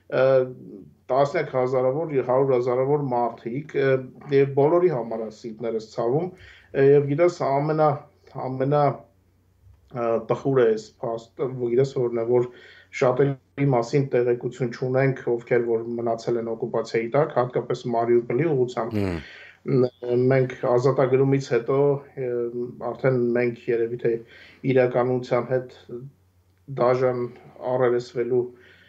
տասնյակ հազարավոր, հարյուր հազարավոր մարդիկ, եւ բոլորի համար է սիրտներս ցավում, եւ գիտես ամենա ամենա տխուրը է փաստը, գիտես որն է, որ շատերի մասին տեղեկություն չունենք, ովքեր որ մնացել են օկուպացիայի տակ, հատկապես Մարիուպոլի ուղղությամբ։ Մենք ազատագրումից հետո արդեն մենք երևի թե իրականության հետ դաժան առերեսվելու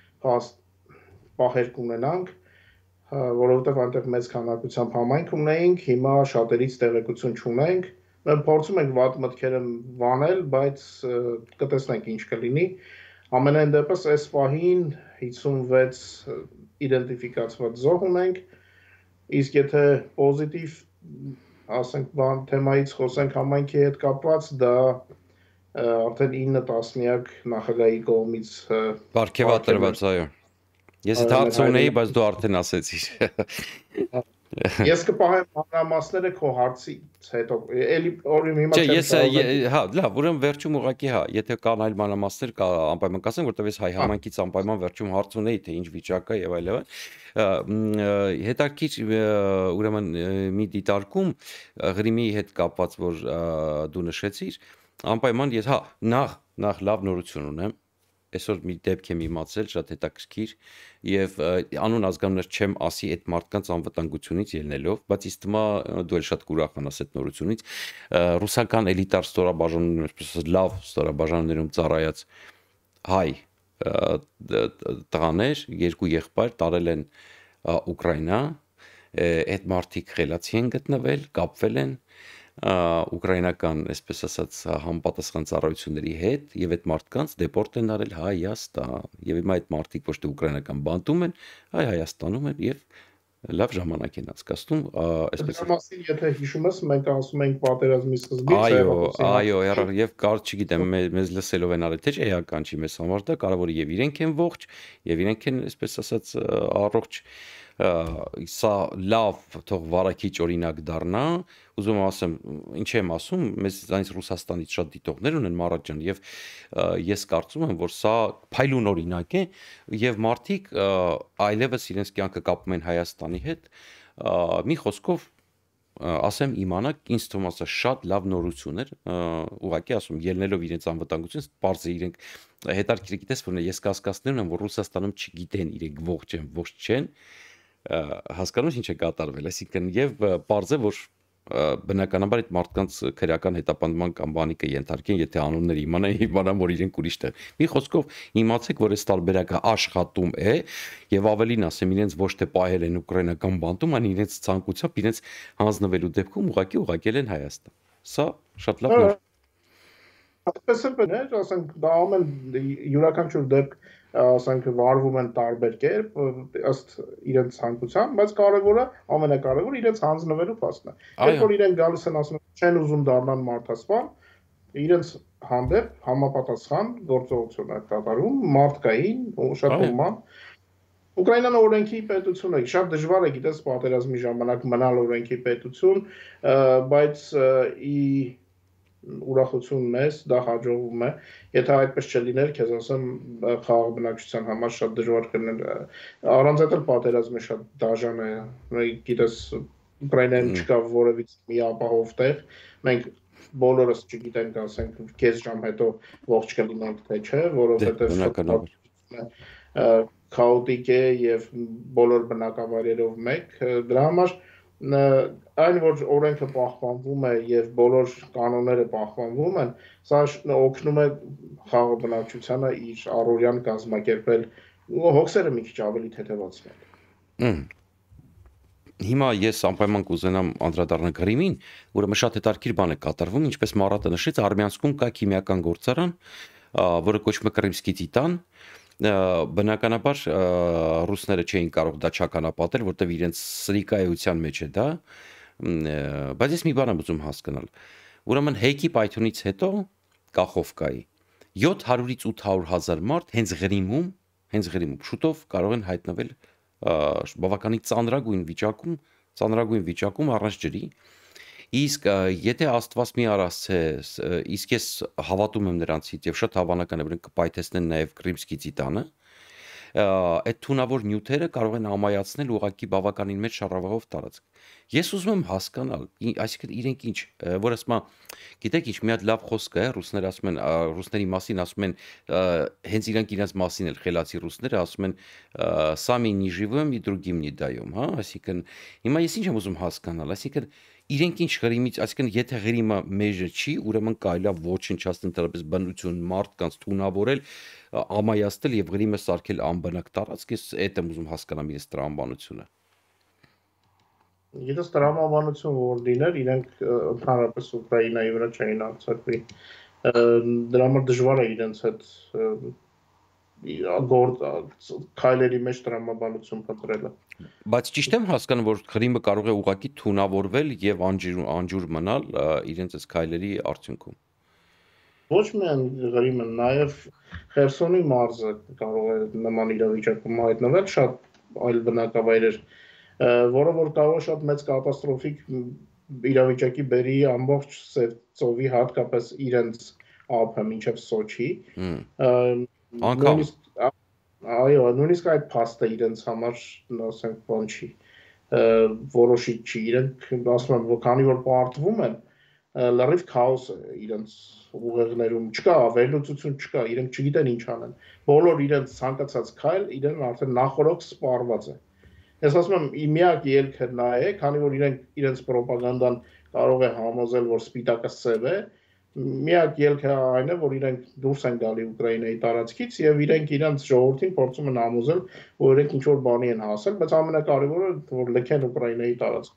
պահեր կունենանք, որովհետև այնտեղ մեծ քանակությամբ համայնք ունեինք, հիմա շատերից տեղեկություն չունենք, մենք փորձում ենք վատ մտքերը վանել, բայց կտեսնենք ինչ կլինի։ Ամենայն դեպս այս պահին հիսունվեց իդենտիֆիկացված զոհ ունենք, իսկ եթե պոզիտիվ, ասենք, բան թեմայից խոսենք համայնքի հետ կապված, դա արդեն ինը տասնյակ նախագահի կողմից պարգևատրված, այո։ Ես այդ հարցը ունեի, բայց դու արդեն ասեցիր։ Ես կպահեմ մանրամասները քո հարցից հետո, էլի օրիմ հիմա չեմ կարող։ Հա, լավ, ուրեմն վերջում ուղղակի հա, եթե կան այլ մանրամասներ, կա անպայման կասեմ, որտեղ ես հայ համայնքից անպայման վերջում հարց ունեի, թե ինչ վիճակ է եւ այլն։ Հետաքրքիր ուրեմն մի դիտարկում Ղրիմի հետ կապված, որ դու նշեցիր, անպայման ես հա նախ նախ լավ նորություն ունեմ, այսօր մի դեպք եմ իմացել, շատ հետաքրքիր, եւ անուն ազգանուններ չեմ ասի այդ մարդկանց անվտանգությունից ելնելով, բայց ինձ թվում է դու էլ շատ կուրախանաս այդ նորությունից, ռուսական էլիտար ստորաբաժանումներում, այսպես ասած, լավ ստորաբաժանումներում ծառայած հայ տղաներ, երկու եղբայր տարել են Ուկրաինա, այդ մարդիկ խելացի են գտնվել, կապվել են ուկրաինական, այսպես ասած, համապատասխան ծառայությունների հետ եւ այդ մարդկանց դեպորտ են արել Հայաստան եւ հիմա այդ մարդիկ ոչ թե ուկրաինական բանտում են, այ Հայաստանում են եւ լավ ժամանակ են անցկացնում, այսպես Դրա մասին եթե հիշում ես, մենք ասում ենք պատերազմի սկզբից, այո, այո, եւ կար, չգիտեմ, մեզ լսելով են արել, թե չէ էական չի մեզ համար դա, կարևորը եւ իրենք են ողջ եւ իրենք են, այսպես ասած, առողջ սա լավ թող վարակիչ օրինակ դառնա, ուզում եմ ասեմ, ինչ եմ ասում, մեզ այնց Ռուսաստանից շատ դիտողներ ունեն Մարաջան եւ ես կարծում եմ, որ սա փայլուն օրինակ է եւ մարդիկ այլևս իրենց կյանքը կապում են Հայաստանի հետ, մի խոսքով ասեմ իմանաք, ինձ թվում է սա շատ լավ նորություն էր, ուղղակի ասում, ելնելով իրենց անվտանգությունից, պարզ է իրենք հետաքրքիր գիտես, որ ես կասկածներ ունեմ, որ Ռուսաստանում չգիտեն իրենք ողջ են, ողջ չեն, հասկանում ինչ է կատարվել, այսինքն եւ պարզ է, որ բնականաբար այդ մարդկանց քրեական հետապնդման կամ բանի կենթարկեն, եթե անունները իմանան, իմանան, որ իրենք ուրիշ տեղ։ Մի խոսքով իմացեք, որ այս տարբերակը աշխատում է եւ ավելին ասեմ, իրենց ոչ թե պահել են ուկրաինական բանտում, այլ իրենց ցանկությամբ, իրենց հանձնվելու դեպքում ուղակի ուղղակել են Հայաստան։ Սա շատ լավ նոր։ Այդպես էլ բներ, ասենք, դա ամեն յուրաքանչյուր դեպք ասենք վարվում են տարբեր կերպ ըստ իրենց ցանկության, բայց կարևորը, ամենակարևորը իրենց հանձնվելու փաստն է։ Երբ որ իրենք գալիս են ասում չեն ուզում դառնալ մարդասպան, իրենց հանդեպ համապատասխան գործողություն է կատարում մարդկային, շատ հուման։ Ուկրաինան օրենքի պետություն է, շատ դժվար է, գիտես, պատերազմի ժամանակ մնալ օրենքի պետություն, բայց ի ուրախություն մեզ դա հաջողվում է, եթե այդպես չլիներ, քեզ ասեմ, խաղաղ բնակչության համար շատ դժվար կլիներ, առանց այդ էլ պատերազմը շատ դաժան է, գիտես, Ուկրաինայում չկա որևիցե մի ապահով տեղ, մենք բոլորս չգիտենք, ասենք, կես ժամ հետո ողջ կլինենք, թե չէ, որովհետև քաոտիկ է եւ բոլոր բնակավայրերով մեկ, դրա համար այն որ օրենքը պահպանվում է եւ բոլոր կանոնները պահպանվում են, սա օգնում է խաղաղ բնակչությանը իր առօրյան կազմակերպել ու հոգսերը մի քիչ ավելի թեթևացնել։ Հիմա ես անպայման կուզենամ անդրադառնալ Կրիմին, ուրեմն շատ հետաքրքիր բան է կատարվում, ինչպես Մարատը նշեց, Արմյանսկում կա քիմիական գործարան, որը կոչվում է Կրիմսկի տիտան, բնականաբար ռուսները չէին կարող դա չականապատել, որտեղ իրենց սրիկայության մեջ է դա, բայց ես մի բան եմ ուզում հասկանալ, ուրեմն Հեյքի պայթյունից հետո Կախովկայի յոթ հարյուրից ութ հարյուր հազար մարդ հենց Ղրիմում, հենց Ղրիմում շուտով կարող են հայտնվել բավականին ծանրագույն վիճակում, ծանրագույն վիճակում առանց ջրի, իսկ եթե Աստված մի արասցե, իսկ ես հավատում եմ նրանցից եւ շատ հավանական է, որ կպայթեցնեն նաեւ Կրիմսկի տիտանը, այդ թունավոր նյութերը կարող են ամայացնել ուղղակի բավականին մեծ շարավաղով տարածք։ Ես ուզում եմ հասկանալ, այսինքն իրենք ինչ, որ ասում եմ, գիտեք ինչ, մի հատ լավ խոսք է, ռուսները ասում են, ռուսների մասին ասում են, հենց իրանք իրենց մասին էլ խելացի ռուսները ասում են, «Սամի не живем и другим не даем», հա, այսինքն հիմա ես ինչ եմ ուզում հասկանալ, այսինքն իրենք ինչ Ղրիմից, այսինքն եթե Ղրիմը մեժը չի, ուրեմն կարելի է ոչնչացնել դրապես բնություն մարդկանց թունավորել, ամայացնել եւ Ղրիմը սարքել անբնակ տարածք, ես այդ եմ ուզում հասկանամ իրենց տրամաբանությունը։ Գիտես տրամաբանություն որ լիներ, իրենք ընդհանրապես Ուկրաինայի վրա չէին արձակվի։ Դրա համար դժվար է իրենց հետ գործ քայլերի մեջ տրամաբանություն փնտրելը։ Բայց ճիշտ եմ հասկանում, որ Ղրիմը կարող է ուղղակի թունավորվել եւ անջուր անջուր մնալ իրենց այս քայլերի արդյունքում։ Ոչ միայն Ղրիմը, նաեւ Խերսոնի մարզը կարող է նման իրավիճակում հայտնվել, շատ այլ բնակավայրեր, որը որ կարող է շատ մեծ կատաստրոֆիկ իրավիճակի բերի ամբողջ ծովի հատկապես իրենց ափը մինչև Սոչի։ Անկամ այո, նույնիսկ այդ փաստը իրենց համար, ասենք, բան չի, որոշիչ չի, իրենք ասում են, որ քանի որ պարտվում են, լրիվ քաոս է իրենց ուղեղներում, չկա վերլուծություն, չկա, իրենք չգիտեն ինչ անեն։ Բոլոր իրենց ցանկացած քայլ իրեն արդեն նախորոք սպառված է։ Ես ասում եմ, միակ ելքը նա է, քանի որ իրենք իրենց ռոպագանդան կարող է համոզել, որ սպիտակը սև է, միակ ելքը այն է, որ իրենք դուրս են գալի Ուկրաինայի տարածքից եւ իրենք իրենց ժողովրդին փորձում են համոզել, որ իրենք ինչ որ բանի են հասել, բայց ամենակարևորը որ լքեն Ուկրաինայի տարածք։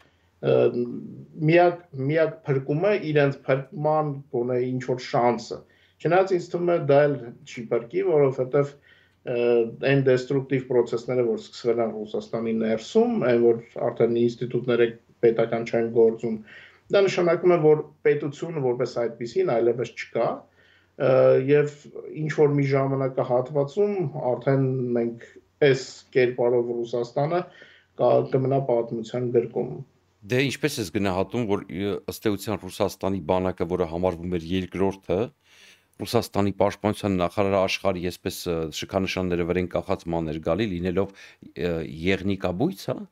Միակ միակ փրկումը իրենց փրկման գոնե ինչ որ շանսը։ Չնայած ինձ թվում է դա էլ չի փրկի, որովհետեւ այն դեստրուկտիվ process-ները, որ սկսվել են Ռուսաստանի ներսում, այն որ արդեն ինստիտուտները պետական չեն գործում, դա նշանակում է, որ պետությունը որպես այդպեսին այլևս չկա, եւ ինչ որ մի ժամանակահատվածում արդեն մենք այս կերպարով Ռուսաստանը կմնա պատմության գրկում։ Դե ինչպես ես գնահատում, որ ըստ էության Ռուսաստանի բանակը, որը համարվում էր երկրորդը, Ռուսաստանի պաշտպանության նախարարը աշխարհի այսպես շքանշանները վրեն կախած ման էր գալի, լինելով եղնիկաբույծ, հա։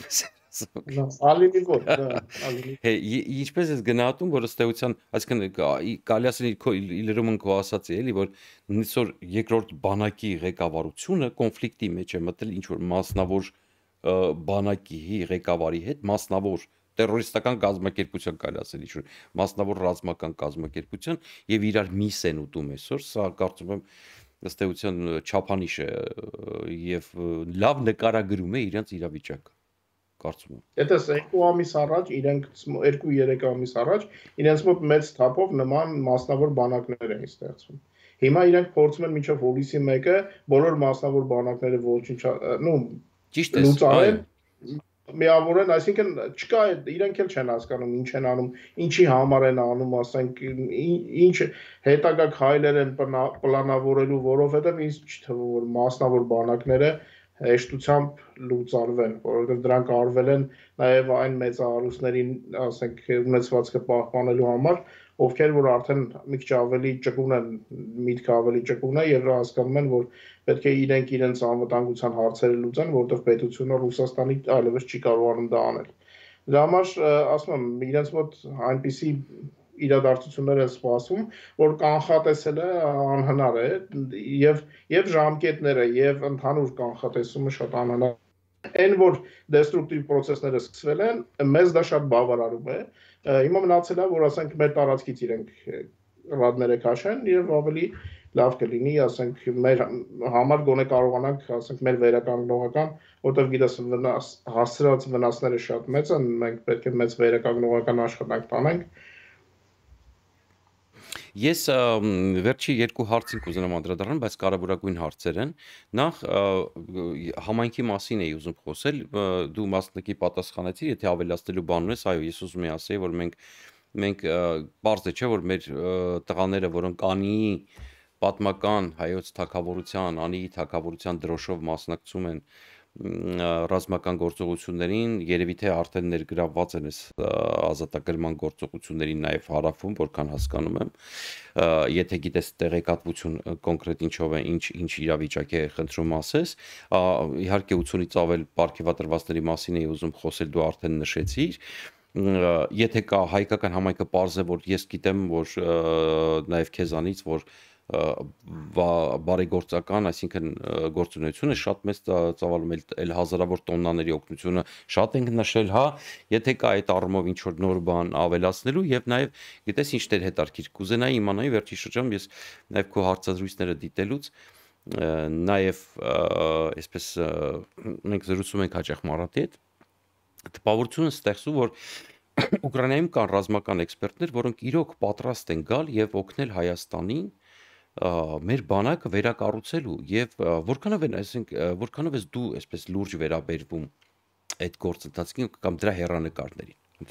Ալինի ոչ, դա ալինի։ Հե, ինչպես ես գնահատում, որ ըստ էության, այսինքն կարելի ասել իլրումն քո ասացի էլի, որ նույնիսկ երկրորդ բանակի ղեկավարությունը կոնֆլիկտի մեջ է մտել ինչ որ մասնավոր բանակի ղեկավարի հետ, մասնավոր տերորիստական կազմակերպության կարելի ասել ինչ որ մասնավոր ռազմական կազմակերպության եւ իրար միս են ուտում այսօր, սա կարծում եմ ըստ էության չափանիշ է եւ լավ նկարագրում է իրենց իրավիճակը, կարծում եմ։ Դες երկու ամիս առաջ իրենք երկու-երեք ամիս առաջ իրենց մոտ մեծ թափով նման մասնավոր բանակներ էին ստեղծվում։ Հիմա իրենք փորձում են մինչև հուլիսի մեկը բոլոր մասնավոր բանակները ոչինչ, նո Ճիշտ է, լուծարեն, միավորեն, այսինքն չկա, իրենք էլ չեն հասկանում ինչ են անում, ինչի համար են անում, ասենք, ինչ հետագա քայլեր են պլանավորելու, որովհետև ինձ չթվում որ մասնավոր բանակները հեշտությամբ լուծարվեն, որովհետև դրանք արվել են նաև այն մեծահարուստներին, ասենք, ունեցվածքը պահպանելու համար, ովքեր որ արդեն մի քիչ ավելի ճկուն են, միտքը ավելի ճկուն է եւ հասկանում են, որ պետք է իրենք իրենց անվտանգության հարցերը լուծեն, որովհետեւ պետությունը Ռուսաստանի այլևս չի կարողանում դա անել։ Դրա համար ասում եմ, իրենց մոտ այնպիսի իրադարձություններ են սպասվում, որ կանխատեսելը անհնար է եւ եւ ժամկետները եւ ընդհանուր կանխատեսումը շատ անհնար է։ Այն որ դեստրուկտիվ process-ները սկսվել են, մեզ դա շատ բավարարում է։ Հիմա մնացել է, որ ասենք մեր տարածքից իրենք ռադները քաշեն եւ ավելի լավ կլինի, ասենք մեր համար գոնե կարողանանք, ասենք մեր վերականգնողական, որտեղ գիտես վնաս հասցրած վնասները շատ մեծ են, մենք պետք է մեծ վերականգնողական աշխատանք տանենք։ Ես վերջի երկու հարցին կուզենամ անդրադառնալ, բայց կարևորագույն հարցեր են։ Նախ համայնքի մասին էի ուզում խոսել, դու մասնակի պատասխանեցիր, եթե ավելացնելու բան ունես, այո, ես ուզում եմ ասել, որ մենք մենք բարձ է չէ, որ մեր տղաները, որոնք անի պատմական հայոց թագավորության, անի թագավորության դրոշով մասնակցում են ռազմական գործողություններին, երևի թե արդեն ներգրավված են այս ազատագրման գործողություններին նաև հարավում, որքան հասկանում եմ, եթե գիտես տեղեկատվություն կոնկրետ ինչով է, ինչ ինչ իրավիճակ է, խնդրում ասես, իհարկե ութսունից ավել պարգևատրվածների մասին էի ուզում խոսել, դու արդեն նշեցիր, եթե կա հայկական համայնքը պարզ է, որ ես գիտեմ, որ նաև քեզանից, որ բարեգործական, այսինքն գործունեությունը շատ մեծ ծավալում էլ հազարավոր տոննաների օգնությունը շատ ենք նշել, հա, եթե կա այդ առումով ինչ որ նոր բան ավելացնելու եւ նաեւ գիտես ինչ դեր հետարքիր կուզենայի իմանայի վերջի շրջանում ես նաեւ քո հարցազրույցները դիտելուց նաեւ այսպես մենք զրուցում ենք հաճախ Մարատի հետ տպավորություն ստեղծում որ Ուկրաինայում կան ռազմական էքսպերտներ, որոնք իրոք պատրաստ են գալ եւ օգնել Հայաստանին մեր բանակը վերակառուցելու եւ որքանով են, այսինքն որքանով ես դու այսպես լուրջ վերաբերվում այդ գործընթացին կամ դրա հերանեկարներին։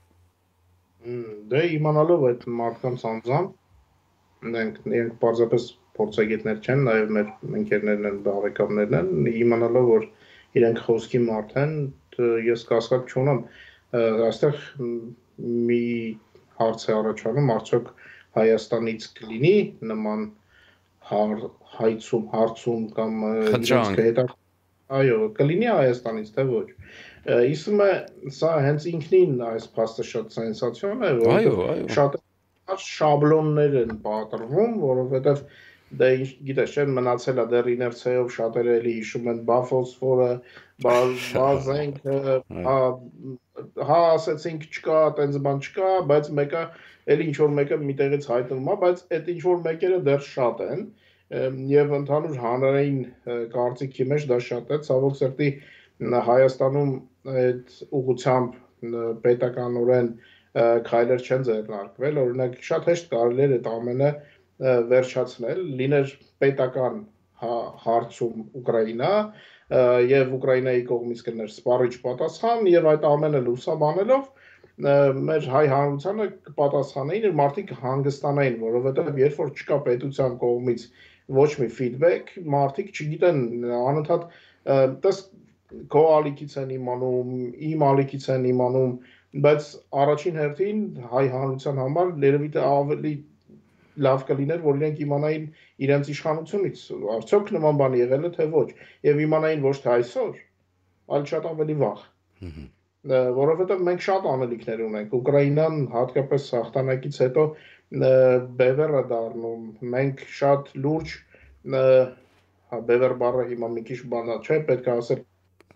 Դե իմանալով այդ մարդկանց անձամբ մենք իրենք պարզապես փորձագետներ չեն, նաեւ մեր ընկերներն են, բարեկամներն են, իմանալով որ իրենք խոսքի մարդ են, ես կասկած չունեմ, այստեղ մի հարց է առաջանում, արդյոք Հայաստանից կլինի նման հայցում, հարցում կամ խնդրանք, Այո, կլինի Հայաստանից, թե ոչ։ Իսում է, սա հենց ինքնին այս փաստը շատ սենսացիոն է, Այո, որովհետև այո։ շատ շաբլոններ են պատրվում, որովհետև դե գիտես, չէ՞, մնացել է դեռ իներցիայով շատերը էլի հիշում են բա ֆոսֆորը, բա բա զենքը, հա հա ասեցինք չկա, տենց բան չկա, բայց մեկը էլի ինչ որ մեկը միտեղից հայտնվում է, բայց այդ ինչ որ մեկերը դեռ շատ են եւ ընդհանուր հանրային կարծիքի մեջ դա շատ է, ցավոք սրտի Հայաստանում այդ ուղղությամբ պետականորեն քայլեր չեն ձեռնարկվել, օրինակ շատ հեշտ կարելի էր այդ ամենը վերջացնել, լիներ պետական հարցում Ուկրաինա եւ Ուկրաինայի կողմից կներ սպառիչ պատասխան եւ այդ ամենը լուսաբանելով մեր հայ հանրությանը կպատասխանեին, մարդիկ հանգստանային, որովհետեւ երբ որ չկա պետության կողմից ոչ մի ֆիդբեք, մարդիկ չգիտեն անընդհատ տես քո ալիքից են իմանում, իմ ալիքից են իմանում, բայց առաջին հերթին հայ հանրության համար երևի թե ավելի լավ կլիներ, որ իրենք իմանային իրենց իշխանությունից, արդյոք նման բան եղել է թե ոչ, եւ իմանային ոչ թե այսօր, այլ շատ ավելի վաղ։ Որովհետեւ մենք շատ անելիքներ ունենք, Ուկրաինան հատկապես հաղթանակից հետո բևեռ է դառնում, մենք շատ լուրջ հա բևեռ բառը հիմա մի քիչ բանա չէ, պետք է ասել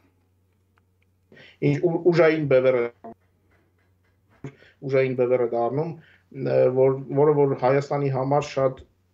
ինչ ուժային բևեռ է ուժային բևեռ է դառնում, որ որը որ Հայաստանի համար շատ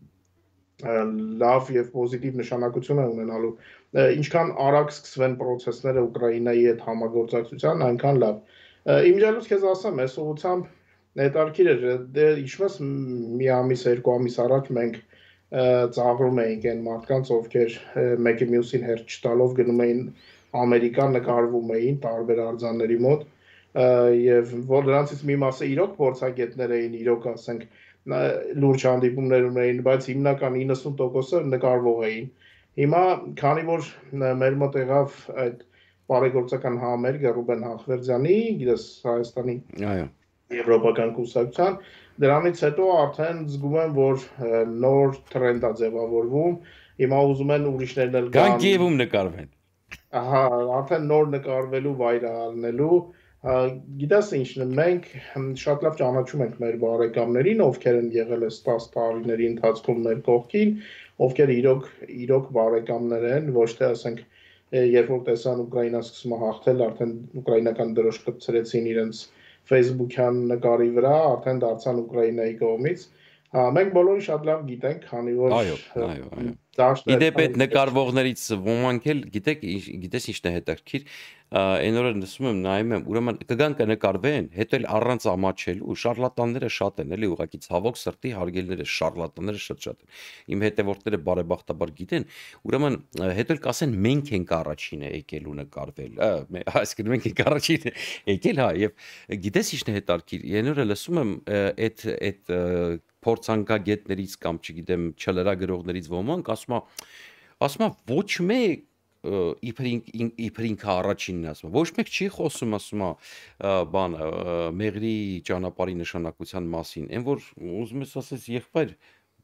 լավ եւ պոզիտիվ նշանակություն է ունենալու, ինչքան արագ սկսվեն process-ները Ուկրաինայի հետ համագործակցության, այնքան լավ։ Իմիջիալոց քեզ ասեմ, այս ուղղությամբ հետարքիր էր, դե իշխես մի ամիս, երկու ամիս առաջ մենք ծաղրում էինք այն մարդկանց, ովքեր մեկը մյուսին հերթ չտալով գնում էին Ամերիկա, նկարվում էին տարբեր արձանների մոտ եւ որ նրանցից մի մասը իրոք փորձագետներ էին, իրոք ասենք լուրջ հանդիպումներ ունեին, բայց հիմնական իննսուն տոկոսը նկարվող էին։ Հիմա քանի որ մեր մոտ եղավ այդ բարեգործական համերգը Ռուբեն Հախվերդյանի, գիտես Հայաստանի Այո Եվրոպական կուսակցության, դրանից հետո արդեն զգում եմ, որ նոր տրենդ է ձևավորվում, հիմա ուզում են ուրիշներն էլ գան Կիևում նկարվեն։ Ահա, արդեն նոր նկարվելու վայր առնելու, գիտես ինչն է, մենք շատ լավ ճանաչում ենք մեր բարեկամներին, ովքեր են եղել այս տասը տարիների ընթացքում մեր կողքին, ովքեր իրոք իրոք բարեկամներ են, ոչ թե ասենք երբ որ տեսան Ուկրաինան սկսում է հաղթել, արդեն ուկրաինական դրոշ կպցրեցին իրենց Facebook-յան նկարի վրա, արդեն դարձան Ուկրաինայի կողմից։ Հա, մենք բոլորը շատ լավ գիտենք, քանի որ Այո, այո, այո։ Իդեպ այդ նկարվողներից ոմանք էլ գիտեք, գիտես ինչն է հետաքրքիր, այն օրը լսում եմ, նայում եմ, ուրեմն կգան կնկարվեն, հետո էլ առանց ամաչելու, շարլատանները շատ են, էլի ուղղակի ցավոք սրտի հարգելները շարլատանները շատ-շատ են։ Իմ հետևորդները բարեբախտաբար գիտեն, ուրեմն հետո էլ կասեն մենք ենք առաջինը եկել ու նկարվել, այսինքն մենք ենք առաջինը եկել, հա, եւ գիտես ինչն է հետաքրքիր, այն օրը լսում եմ այդ այդ փորձանկագետներից կամ չգիտեմ չլրագրողներից ոմանք ասում է ասում է ոչ մեկ իբր իբր ինքը առաջինն է ասում ոչ մեկ չի խոսում ասում է բան մեղրի ճանապարհի նշանակության մասին այն որ ուզում ես ասես եղբայր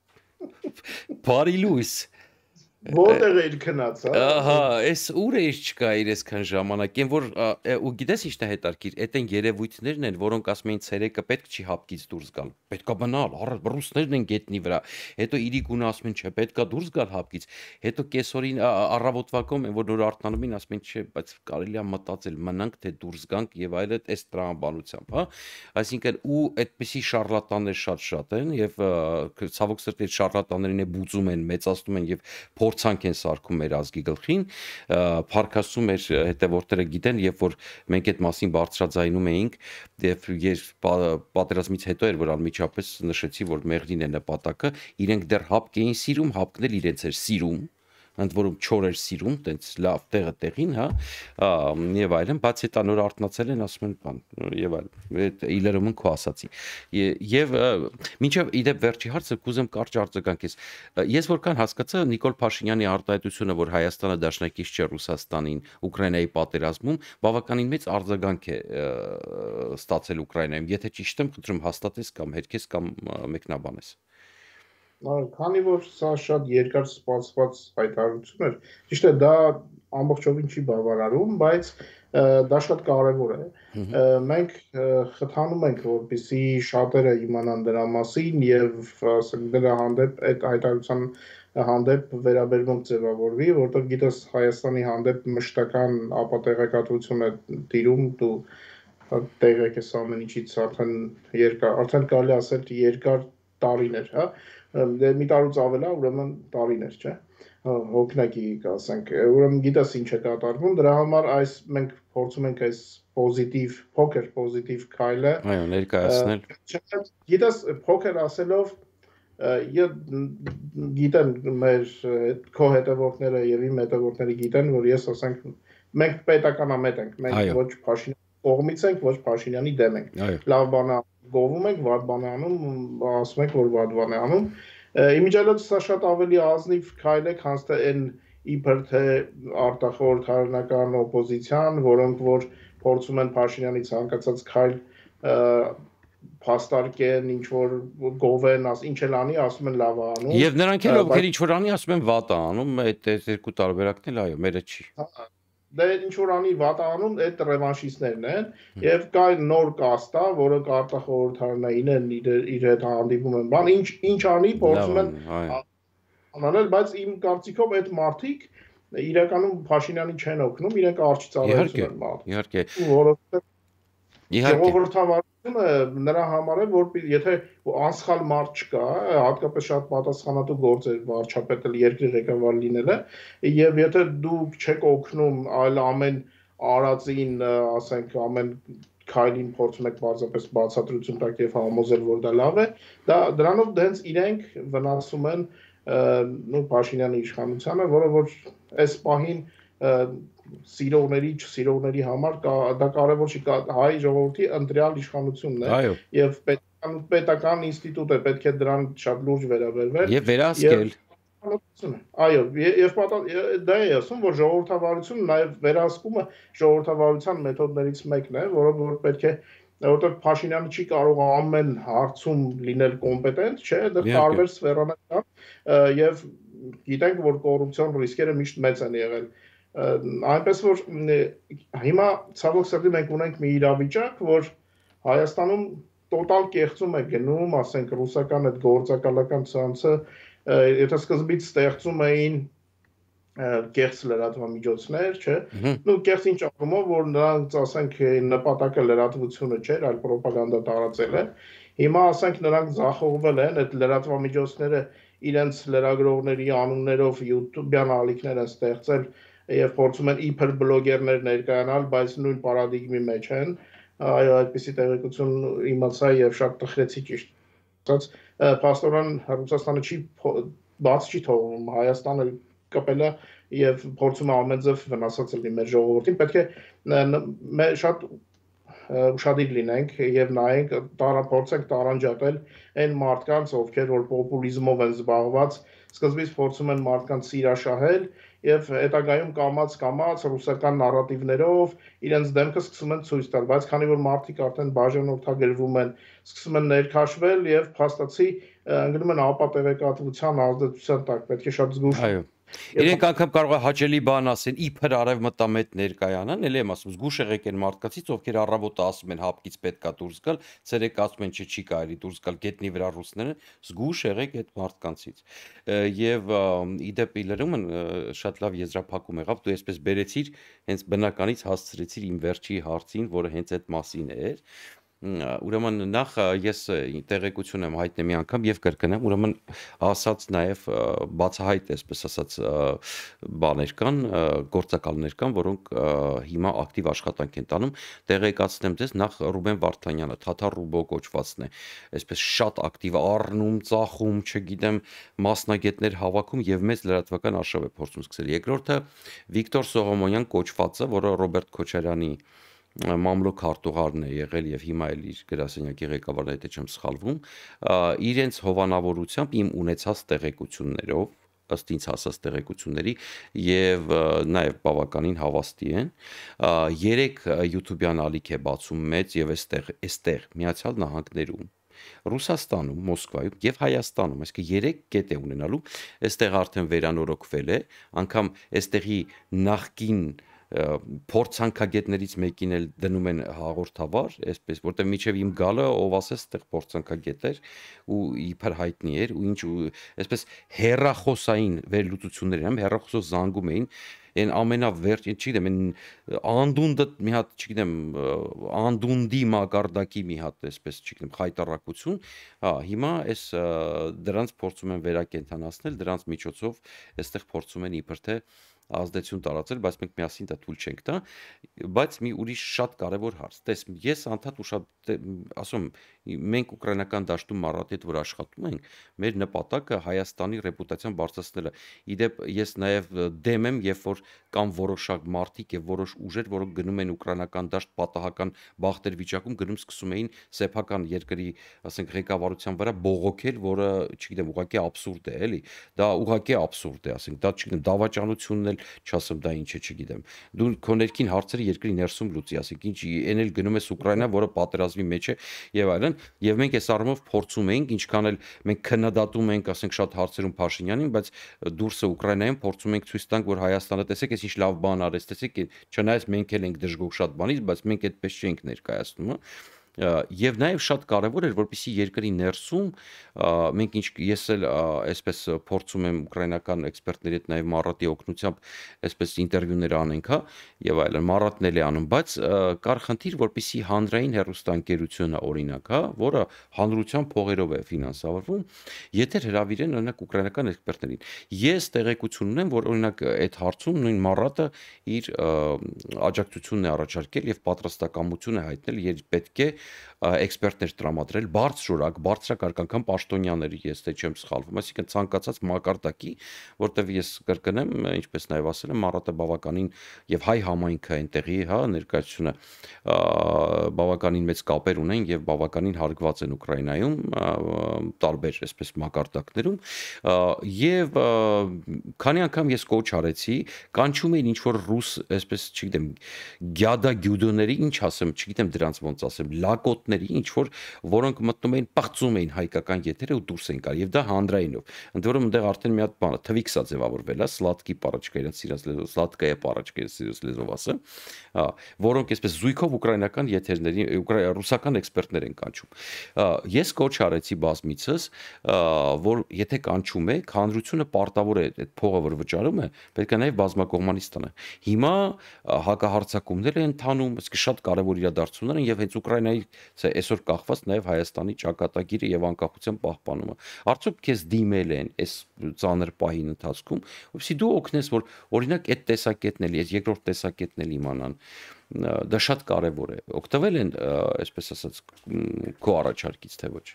բարի լույս Որտեղ էր քնած, հա։ Ահա, այս ուր է չկա իր այսքան ժամանակ, այն որ ու գիտես ի՞նչն է հետաքրքիր, այդ են երևույթներն են, որոնք ասում էին ցերեկը պետք չի հապկից դուրս գալ։ Պետքա բնալ, ռուսներն են գետնի վրա։ Հետո իրիկունը ասում են, չէ, պետքա դուրս գալ հապկից։ Հետո կեսօրին առավոտվակում են որ նոր արթնանում են, ասում են, չէ, բայց կարելի է մտածել, մնանք թե դուրս գանք եւ այլը, այս տրամաբանությամբ, հա։ Այսինքն ու այդպիսի շարլատաններ շատ-շատ են եւ ցավոք սրտի շարլատաններին է բուծում են, մեծացնում են եւ փորձանք են սարքում մեր ազգի գլխին, փառքաստու մեր հետևորդները գիտեն, երբ որ մենք այդ մասին բարձրաձայնում էինք, եւ երբ պատերազմից հետո էր որ անմիջապես նշեցի, որ մեղրին է նպատակը, իրենք դեռ հապկ էին սիրում, հապկն էլ իրենց էր սիրում, ընդ որում չոր էր սիրում, տենց լավ տեղը տեղին, հա, եւ այլն, բայց հետո նոր արտնացել են, ասում են բան, եւ այլն, այդ իլերումն քո ասացի։ Եվ մինչեւ իդեպ վերջի հարցը կուզեմ կարճ արձագանքես։ Ես որքան հասկացա Նիկոլ Փաշինյանի արտահայտությունը, որ Հայաստանը դաշնակից չէ Ռուսաստանին Ուկրաինայի պատերազմում, բավականին մեծ արձագանք է ստացել Ուկրաինայում։ Եթե ճիշտ եմ, խնդրում հաստատես կամ հերքես կամ մեկնաբանես։ Քանի որ սա շատ երկար սպասված հայտարարություն էր, ճիշտ է, դա ամբողջովին չի բավարարում, բայց դա շատ կարևոր է։ Մենք խթանում ենք, որպեսզի շատերը իմանան դրա մասին եւ ասենք դրա հանդեպ այդ հայտարարության հանդեպ վերաբերմունք ձևավորվի, որտեղ գիտես Հայաստանի հանդեպ մշտական ապատեղեկատվություն է տիրում, դու տեղեկ ես ամեն ինչից արդեն երկար, արդեն կարելի ասել երկար տարիներ, հա, դե մի տարուց ավել է, ուրեմն տարիներ, չէ, հոգնակի ասենք, ուրեմն գիտես ինչ է կատարվում, դրա համար այս մենք փորձում ենք այս պոզիտիվ, փոքր պոզիտիվ քայլը, այո, ներկայացնել։ Գիտես փոքր ասելով, գիտեն մեր քո հետևորդները եւ իմ հետևորդները գիտեն, որ ես ասենք մենք պետականամետ ենք, մենք ոչ Փաշինյանի կողմից ենք, ոչ Փաշինյանի դեմ ենք։ Լավ բան գովում ենք, վատ բան անում, ասում ենք, որ վատ բան է անում։ Իմիջիայլոց սա շատ ավելի ազնիվ քայլ է, քան թե այն իբր թե արտախորհրդարանական օպոզիցիան, որոնք որ փորձում են Փաշինյանի ցանկացած քայլ փաստարկեն, ինչ որ գովեն, ինչ էլ անի, ասում են լավ է անում։ Եվ նրանք էլ ովքեր ինչ որ անի, ասում են վատ է անում, այդ երկու տարբերակն էլ այո, մերը չի։ Դե ինչ որ անի վատ է անում, այդ ռևանշիստներն են, եւ կա նոր կաստա, որը արտախորհրդարանային են իր հետ հանդիպում են, բան, ինչ ինչ անի, փորձում են անել, բայց իմ կարծիքով այդ մարդիկ իրականում Փաշինյանին չեն օգնում, իրենք արջի ծառայություն են մատնում։ Իհարկե։ Որովհետեւ Իհարկե։ Ժողովրդավարությունը նրա համար է, որ եթե անսխալ մարդ չկա, հատկապես շատ պատասխանատու գործ է վարչապետը երկրի ղեկավար լինելը, եւ եթե դուք չեք օգնում, այլ ամեն արածին, ասենք, ամեն քայլին փորձում եք բացապես բացատրություն տակ եւ համոզել, որ դա լավ է, դա դրանով դենց իրենք վնասում են նույն Փաշինյանի իշխանությանը, որը որ այս պահին սիրողների, չսիրողների համար դա կարևոր չի, հայ ժողովրդի ընտրյալ իշխանությունն է եւ պետական պետական ինստիտուտ է, պետք է դրան շատ լուրջ վերաբերվել եւ վերահսկել։ Այո, եւ դա է ասում, որ ժողովրդավարությունը նաեւ վերահսկումը ժողովրդավարության մեթոդներից մեկն է, որը որ պետք է որովհետեւ Փաշինյանը չի կարող ամեն հարցում լինել կոմպետենտ, չէ, դա տարբեր սֆերաներ կան եւ գիտենք, որ կոռուպցիոն ռիսկերը միշտ մեծ են եղել։ Այնպես որ հիմա ցավոք սրտի մենք ունենք մի իրավիճակ, որ Հայաստանում տոտալ կեղծում է գնում, ասենք ռուսական այդ գործակալական ցանցը, եթե սկզբից ստեղծում էին կեղծ լրատվամիջոցներ, չէ, նու կեղծ ինչ առումով, որ նրանց ասենք նպատակը լրատվությունը չէր, այլ ռոպագանդա տարածել է։ Հիմա ասենք նրանք ձախողվել են, այդ լրատվամիջոցները իրենց լրագրողների անուններով YouTube-յան ալիքներ են ստեղծել եւ փորձում են իբր բլոգերներ ներկայանալ, բայց նույն պարադիգմի մեջ են, այո, այդպիսի տեղեկություն իմացա եւ շատ տխրեցի ճիշտ ասած, փաստորեն Ռուսաստանը չի բաց չի թողնում, Հայաստանը կապել է եւ փորձում է ամեն ձև վնասած լինի մեր ժողովրդին, պետք է շատ ուշադիր լինենք եւ նայենք, տարափորձենք տարանջատել այն մարդկանց, ովքեր որ պոպուլիզմով են զբաղված, սկզբից փորձում են մարդկանց սիրաշահել եւ հետագայում կամած կամած ռուսական նարատիվներով իրենց դեմքը սկսում են ցույց տալ, բայց քանի որ մարդիկ արդեն բաժանորդագրվում են, սկսում են ներքաշվել եւ փաստացի ընկնում են ապատեղեկատվության ազդեցության տակ, պետք է շատ զգուշ Այո։ Իրենք անգամ կարող է հաճելի բան ասեն, իբր արևմտամետ ներկայանան, ելի եմ ասում, զգուշ եղեք այն մարդկանցից, ովքեր առավոտը ասում են հապկից պետքա դուրս գալ, ցերեկ ասում են չէ չի կարելի դուրս գալ գետնի վրա ռուսները, զգուշ եղեք այդ մարդկանցից։ Եվ իդեպ իլերումն շատ լավ եզրափակում եղավ, դու այսպես բերեցիր, հենց բնականից հասցրեցիր իմ վերջի հարցին, որը հենց այդ մասին էր։ Ուրեմն նախ ես տեղեկություն եմ հայտնել մի անգամ եւ կրկնեմ, ուրեմն ասած նաեւ բացահայտ այսպես ասած բաներ կան, գործակալներ կան, որոնք հիմա ակտիվ աշխատանք են տանում, տեղեկացնեմ ձեզ, նախ Ռուբեն Վարդանյանը, Թաթար Ռուբո կոչվածն է, այսպես շատ ակտիվ առնում, ծախում, չգիտեմ, մասնագետներ հավաքում եւ մեծ լրատվական արշավ է փորձում սկսել։ Երկրորդը Վիկտոր Սողոմոնյան կոչվածը, որը Ռոբերտ Քոչարյանի մամլոք հարտուղարն է եղել եւ հիմա էլ իր գրասենյակի ղեկավարն է, եթե չեմ սխալվում, իրենց հովանավորությամբ իմ ունեցած տեղեկություններով, ըստ ինձ հասած տեղեկությունների եւ նաեւ բավականին հավաստի են, երեք YouTube-յան ալիք է բացում մեծ եւ այստեղ, այստեղ Միացյալ Նահանգներում Ռուսաստանում, Մոսկվայում եւ Հայաստանում, այսինքն երեք կետ է ունենալու, այստեղ արդեն վերանորոգվել է, անգամ այստեղի նախկին փորձանքագետներից մեկին էլ դնում են հաղորդավար, այսպես, որտեղ միջև իմ գալը ով ասես այդտեղ փորձանքագետ էր ու իբր հայտնի էր ու ինչ այսպես հերախոսային վերլուծություններ են, հերախոսով զանգում էին այն ամենավերջ, չգիտեմ, այն անդունդը մի հատ, չգիտեմ, անդունդի մակարդակի մի հատ, այսպես, չգիտեմ, խայտարակություն, հա, հիմա այս դրանց փորձում են վերակենդանացնել, դրանց միջոցով այստեղ փորձում են իբր թե ազդեցություն տարածել, բայց մենք միասին դա թույլ չենք տա, բայց մի ուրիշ շատ կարևոր հարց։ Տես, ես անդադ ու շատ ասում, մենք ուկրաինական դաշտում Մարատի հետ որ աշխատում ենք, մեր նպատակը Հայաստանի ռեպուտացիան բարձրացնելը։ Իդեպ ես նաև դեմ եմ, երբ որ կան որոշակ մարդիկ եւ որոշ ուժեր, որոնք գնում են ուկրաինական դաշտ պատահական բախտեր վիճակում գնում սկսում էին սեփական երկրի, ասենք, ղեկավարության վրա բողոքել, որը, չգիտեմ, ուղղակի աբսուրդ է, էլի։ Դա ուղղակի աբսուրդ է, ասենք, դա, չգիտեմ, դավաճանությունն էլ չասեմ դա ինչ է, չգիտեմ։ Դու քո ներքին հարցերը երկրի ներսում լուծի, ասենք, ինչ էն էլ գնում ես Ուկրաինա, որը պատերազմի մեջ է եւ այլն, եւ մենք այս առումով փորձում ենք, ինչքան էլ մենք քննադատում ենք, ասենք, շատ հարցերում Փաշինյանին, բայց դուրսը Ուկրաինայում փորձում ենք ցույց տանք, որ Հայաստանը, տեսեք, այս ինչ լավ բան արեց, տեսեք, չնայած մենք էլ ենք դժգոհ շատ բանից, բայց մենք այդպես չենք ներկայացնում, եւ նաեւ շատ կարեւոր էր, որպեսզի երկրի ներսում մենք ինչ ես էլ այսպես փորձում եմ ուկրաինական էքսպերտների հետ նաեւ Մարատի օգնությամբ այսպես ինտերվյուներ անենք, հա, եւ այլն, Մարատն էլ է անում, բայց կար խնդիր, որպեսզի հանրային հեռուստաընկերությունը օրինակ, հա, որը հանրության փողերով է ֆինանսավորվում, եթե հրավիրեն օրինակ ուկրաինական էքսպերտներին։ Ես տեղեկություն ունեմ, որ օրինակ այդ հարցում նույն Մարատը իր աջակցությունն է առաջարկել եւ պատրաստակամություն է հայտնել, երբ պետք է էքսպերտներ տրամադրել, բարձրորակ, բարձրակարգ անգամ պաշտոնյաների, ես թե չեմ սխալվում, այսինքն ցանկացած մակարդակի, որտեվ ես կրկնեմ, ինչպես նաև ասել եմ, Մարատը բավականին եւ հայ համայնքը այնտեղի, հա, ներկայացությունը բավականին մեծ կապեր ունեն եւ բավականին հարգված են Ուկրաինայում, տարբեր այսպես մակարդակներում, եւ քանի անգամ ես կոչ արեցի, կանչում էին ինչ որ ռուս, այսպես, չգիտեմ, գյադա գյուդոների, ինչ ասեմ, չգիտեմ դրանց ոնց ասեմ, լակոտների, ինչ որ որոնք մտնում էին, պղծում էին հայկական եթերը ու դուրս են գալ եւ դա հանրայինով։ Ընդ որում այնտեղ արդեն մի հատ բան, թվիքսա ձևավորվել է, սլատկի պարաչկա իրենց սիրած լեզվով, սլատկայա պարաչկա իրենց սիրած լեզվով ասեմ, հա, որոնք այսպես զույգով ուկրաինական եթերների, ռուսական էքսպերտներ են կանչում։ Ես կոչ արեցի բազմիցս, որ եթե կանչում եք, հանրությունը պարտավոր է այդ փողը որ վճարում է, պետք է նաեւ բազմակողմանից տանե։ Հիմա հակահարձակումներ են ընթանում, իսկ շատ կարեւոր իրադարձություններ են եւ հենց Ուկրաինայի այսօր կախված նաեւ Հայաստանի ճակատագիրը եւ անկախության պահպանումը։ Արդյոք քեզ դիմել են այս ծանր պահին ընթացքում, որովհետեւ դու օգնես, որ օրինակ այդ տեսակետն էլ, այս երկրորդ տեսակետն էլ իմանան, դա շատ կարեւոր է։ Օգտվել են, այսպես ասած, քո առաջարկից թե ոչ։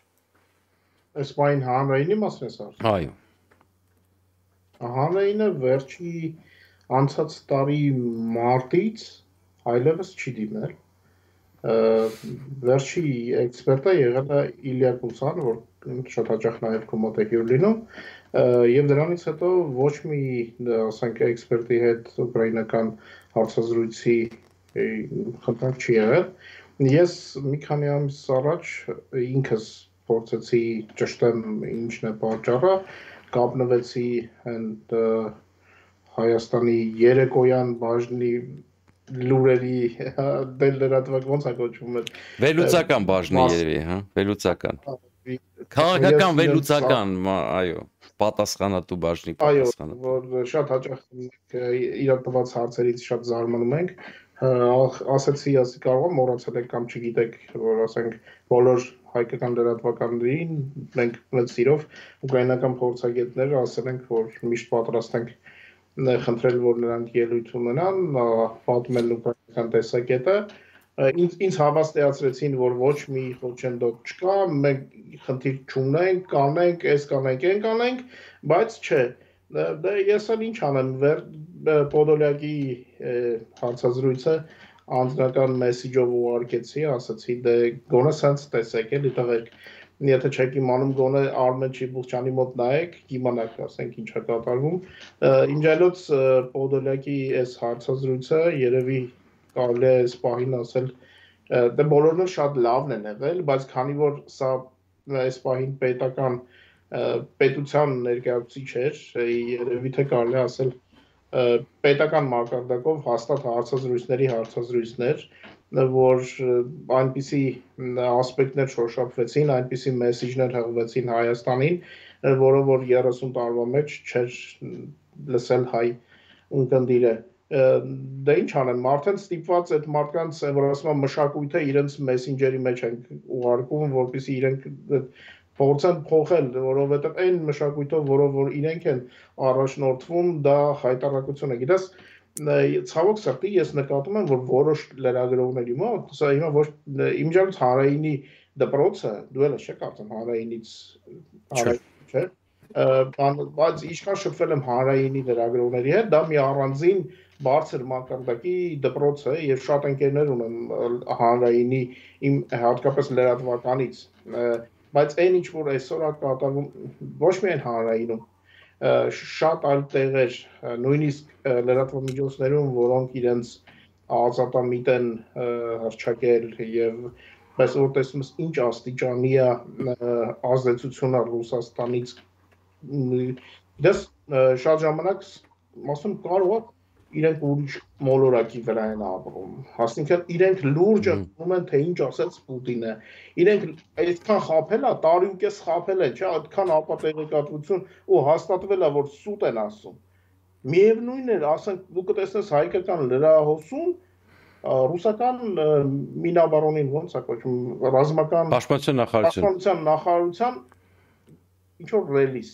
Այս պահին հանրայինի մասն ես ասում։ Այո։ Հանրայինը վերջի անցած տարի մարտից այլևս չի դիմել։ Վերջի էքսպերտը եղել է Իլիա Կուսան, որ շատ հաճախ նաև քո մոտ է հյուր լինում, եւ դրանից հետո ոչ մի, ասենք, էքսպերտի հետ ուկրաինական հարցազրույցի խնդրանք չի եղել։ Ես մի քանի ամիս առաջ ինքս փորձեցի ճշտեմ ինչն է պատճառը, կապնվեցի հենց Հայաստանի երեկոյան բաժնի լուրերի դել լրատվակ ոնց է կոչվում է վերլուծական բաժնի երևի, հա, վերլուծական քաղաքական վերլուծական, այո, պատասխանատու բաժնի պատասխանատու, որ շատ հաճախ իրար տված հարցերից շատ զարմանում ենք, ասեցի, ասի կարող եմ մոռացել եք կամ չգիտեք, որ ասենք բոլոր հայկական լրատվականներին մենք մեծ սիրով ուկրաինական փորձագետները ասել ենք, որ միշտ պատրաստ ենք խնդրել, որ նրանք ելույթ ունենան, պատմել ուկրաինական տեսակետը, ինձ ինձ հավաստիացրեցին, որ ոչ մի խոչընդոտ չկա, մենք խնդիր չունենք, կանենք, այս կանենք, այն կանենք, բայց չէ, դե ես էլ ինչ անեմ, Պոդոլյակի հարցազրույցը անձնական մեսիջով ուղարկեցի, ասացի, դե գոնե սենց տեսեք, էլի տղերք, եթե չեք իմանում, գոնե Արմեն Չիբուխչյանի մոտ նայեք, իմանաք, ասենք, ինչ է կատարվում։ Իմջայլոց Պոդոլյակի այս հարցազրույցը երևի կարելի է այս պահին ասել, դե բոլորն էլ շատ լավն են եղել, բայց քանի որ սա այս պահին պետական պետության ներկայացուցիչ էր, երևի թե կարելի ասել պետական մակարդակով հաստատ հարցազրույցների հարցազրույցներ, որ այնպիսի ասպեկտներ շոշափվեցին, այնպիսի մեսիջներ հղվեցին Հայաստանին, որը որ երեսուն տարվա մեջ չէր լսել հայ ունկնդիրը։ Դե ինչ անեմ, արդեն ստիպված այդ մարդկանց, որ ասում եմ, մշակույթը իրենց մեսենջերի մեջ են ուղարկում, որպեսզի իրենք փորձեն փոխել, որովհետև այն մշակույթով, որով որ իրենք են առաջնորդվում, դա հայտարարություն է։ Գիտես, ցավոք սրտի ես նկատում եմ, որ որոշ լրագրողների մոտ, սա հիմա ոչ իմիջիայլոց Հանրայինի դպրոցը, դու էլ ես կարծեմ Հանրայինից Հանրային չէ, բայց ինչքան շփվել եմ Հանրայինի լրագրողների հետ, դա մի առանձին բարձր մակարդակի դպրոց է եւ շատ ընկերներ ունեմ Հանրայինի իմ հատկապես լրատվականից, բայց այն ինչ որ այսօր է կատարվում ոչ միայն Հանրայինում, շատ այլ տեղեր, նույնիսկ լրատվամիջոցներում, որոնք իրենց ազատամիտ են հռչակել եւ բայց որ տեսնում ես ինչ աստիճանի է ազդեցությունը Ռուսաստանից, դες շատ ժամանակ ասում կարող է իրենք ուրիշ մոլորակի վրա են ապրում, այսինքն իրենք լուրջ ընդունում են, թե ինչ ասեց Պուտինը, իրենք այդքան խաբել է, տարի ու կես խաբել է, չէ, այդքան ապատեղեկատվություն ու հաստատվել է, որ սուտ են ասում, միևնույն է, ասենք դու կտեսնես հայկական լրահոսում, ռուսական մինաբարոնին ոնց է կոչվում, ռազմական պաշտպանության նախարարության նախարարության ինչ որ ռելիս,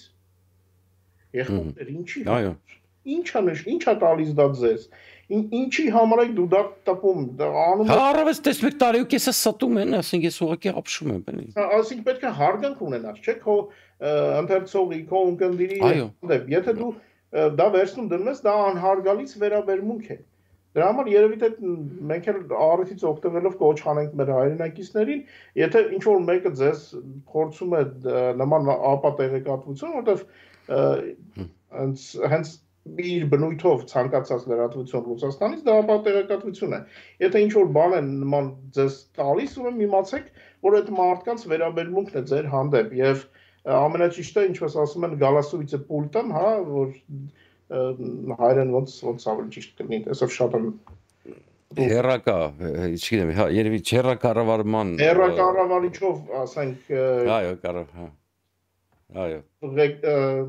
եղբայր ինչի այո Ինչա նշ, ինչա տալիս դա ձեզ, ինչի համար եք դու դա տպում, անում եք։ Հարավես տեսնում եք տարի ու կեսը ստում են, ասենք ես ուղղակի ապշում եմ, բնի։ Ասենք պետք է հարգանք ունենաս, չէ՞, քո ընթերցողի, քո ունկնդիրի հանդեպ, եթե դու դա վերցնում դնում ես, դա անհարգալից վերաբերմունք է։ Դրա համար երևի թե մենք էլ առիթից օգտվելով կոչ անենք մեր հայրենակիցներին, եթե ինչ որ մեկը ձեզ փորձում է նման ապատեղեկատվություն, որտեվ հենց իր բնույթով ցանկացած լրատվություն Ռուսաստանից դա ապատեղեկատվություն է։ Եթե ինչ որ բան են նման ձեզ տալիս, ուրեմն իմացեք, որ այդ մարդկանց վերաբերմունքն է ձեր հանդեպ եւ ամենաճիշտը, ինչպես ասում են, գալասովիցը պուլտան, հա, որ հայրեն ոնց ոնց ավելի ճիշտ կլինի, այսօր շատ եմ հերակա, չգիտեմ, հա, երևի չերակառավարման հերակառավարիչով, ասենք, այո, կարող, հա։ Այո։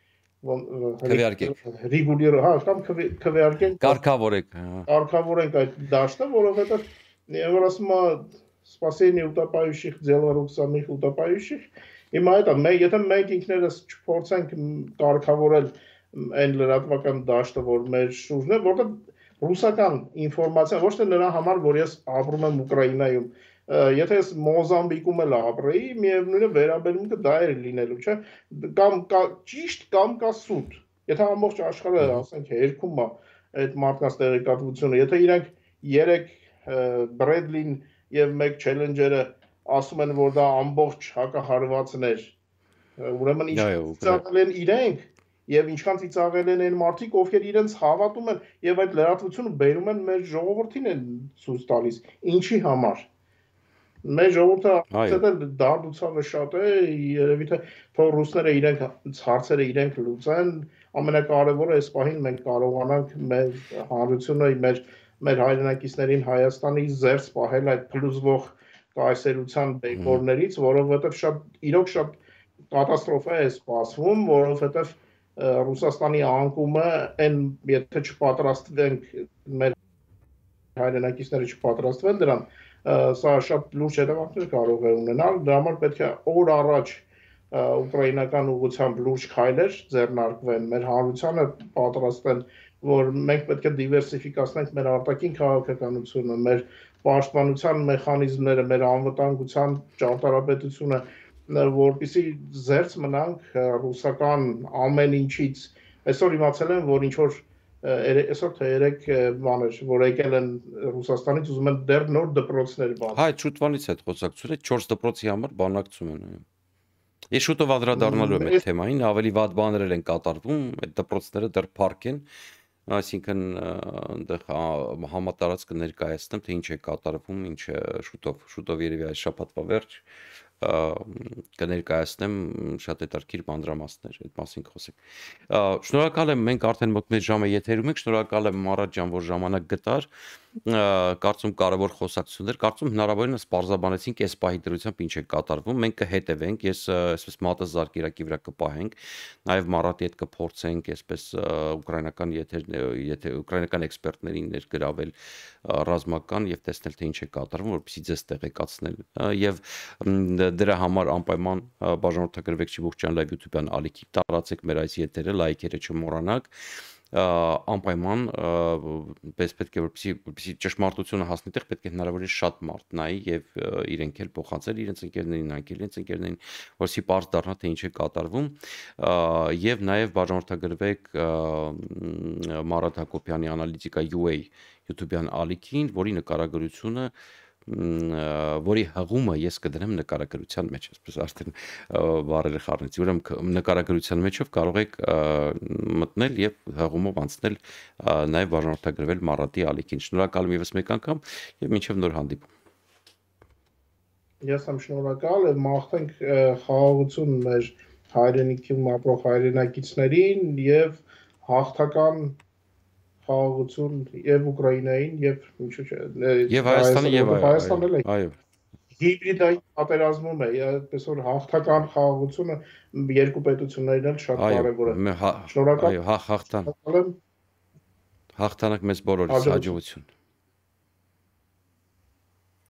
Քվեարկենք ռեգուլյար, հա, կամ քվեարկենք, կարգավորենք, կարգավորենք այդ դաշտը, որովհետև որ ասում է спасение утопающих дело рук самих утопающих, հիմա այդ է, եթե մենք ինքներս չփորձենք կարգավորել այն լրատվական դաշտը, որ մեր շուրջն է, որտեղ ռուսական ինֆորմացիա, ոչ թե նրա համար, որ ես ապրում եմ Ուկրաինայում, եթե ես Մոզամբիկում էլ ապրեի, միևնույնը վերաբերմունքը դա էր լինելու, չէ, կամ կա ճիշտ կամ կա սուտ, եթե ամբողջ աշխարհը, ասենք, հերքում է այդ մարդկանց տեղեկատվությունը, եթե իրենք երեք Բրեդլին եւ մեկ Չելենջերը ասում են, որ դա ամբողջ հակահարվածներ, ուրեմն ինչ ծաղել են իրենք եւ ինչքան ծիծաղել են այն մարդիկ, ովքեր իրենց հավատում են եւ այդ լրատվությունը բերում են մեր ժողովրդին են ցույց տալիս, ինչի համար Մեր ժողովուրդը դարդուցավը շատ է, երևի թե թող ռուսները իրենք հարցերը իրենք լուծեն, ամենակարևորը այս պահին մենք կարողանանք մեր հանրությունը, մեր մեր հայրենակիցներին Հայաստանի զերծ պահել այդ փլուզվող կայսերության բեկորներից, որովհետև շատ իրոք շատ կատաստրոֆա է սպասվում, որովհետև Ռուսաստանի անկումը այն եթե չպատրաստվենք մեր հայրենակիցները չպատրաստվեն դրան սա շատ լուրջ հետևանքներ կարող է ունենալ, դրա համար պետք է օր առաջ ուկրաինական ուղղությամբ լուրջ քայլեր ձեռնարկվեն, մեր հանրությանը պատրաստեն, որ մենք պետք է դիվերսիֆիկացնենք մեր արտաքին քաղաքականությունը, մեր պաշտպանության մեխանիզմները, մեր անվտանգության ճարտարապետությունը, որպեսզի զերծ մնանք ռուսական ամեն ինչից։ Այսօր իմացել եմ, որ ինչ որ այսօր թե երեք բաներ, որ եկել են Ռուսաստանից, ուզում են դեռ նոր դպրոցներ բացել։ Հա, շուտվանից այդ խոսակցությունը չորս դպրոցի համար բանակցում են։ Ես շուտով անդրադառնալու եմ այդ թեմային, ավելի վատ բաներ են կատարվում, այդ դպրոցները դեռ փառք են, այսինքն այնտեղ համատարած կներկայացնեմ, թե ինչ է կատարվում, ինչ է շուտով, շուտով երևի այս շաբաթվա վերջ կներկայացնեմ շատ հետաքրքիր մանրամասներ, այդ մասին խոսենք։ Շնորհակալ եմ, մենք արդեն մոտ մեկ ժամ է եթերում ենք, շնորհակալ եմ Մարատ ջան, որ ժամանակ գտար, կարծում կարևոր խոսակցություններ, կարծում հնարավորինս պարզաբանեցինք այս պահի դրությամբ ինչ է կատարվում, մենք կհետևենք, ես այսպես մատը զարկերակի վրա կպահենք, նաև Մարատի հետ կփորձենք այսպես ուկրաինական եթեր, եթե ուկրաինական էքսպերտներին ներգրավել ռազմական եւ տեսնել թե ինչ է կատարվում, որպեսզի ձեզ տեղեկացնել եւ դրա համար անպայման բաժանորդագրվեք Չիբուխչյան լայվ YouTube-յան ալիքի, տարածեք մեր այս եթերը, լայքերը չմոռանաք, անպայման պես պետք է որպեսզի ճշմարտությունը հասնի տեղ, պետք է հնարավորինս շատ մարդ նայի եւ իրենք էլ փոխանցել իրենց ընկերներին, նրանք էլ իրենց ընկերներին, որպեսզի պարզ դառնա թե ինչ է կատարվում եւ նաեւ բաժանորդագրվեք Մարատ Հակոբյանի Անալիտիկա յու էյ YouTube-յան ալիքին, որի նկարագրությունը որի հղումը ես կդնեմ նկարագրության մեջ, այսպես արդեն բառերը խառնեցի, ուրեմն նկարագրության մեջով կարող եք մտնել եւ հղումով անցնել նաեւ բաժանորդագրվել Մարատի ալիքին։ Շնորհակալ եմ եւս մեկ անգամ եւ մինչեւ նոր հանդիպում։ Ես եմ շնորհակալ եւ մաղթենք խաղաղություն մեր հայրենիքում ապրող հայրենակիցներին եւ հաղթական խաղաղություն եւ Ուկրաինային եւ ինչու՞ չէ եւ Հայաստանը եւ Հայաստանն էլ այո հիբրիդային պատերազմում է, այդպես որ հաղթական խաղաղությունը երկու պետություններն էլ շատ կարեւոր է։ Շնորհակալ։ Այո, հաղթան։ Հաղթանակ մեզ բոլորիս, հաջողություն։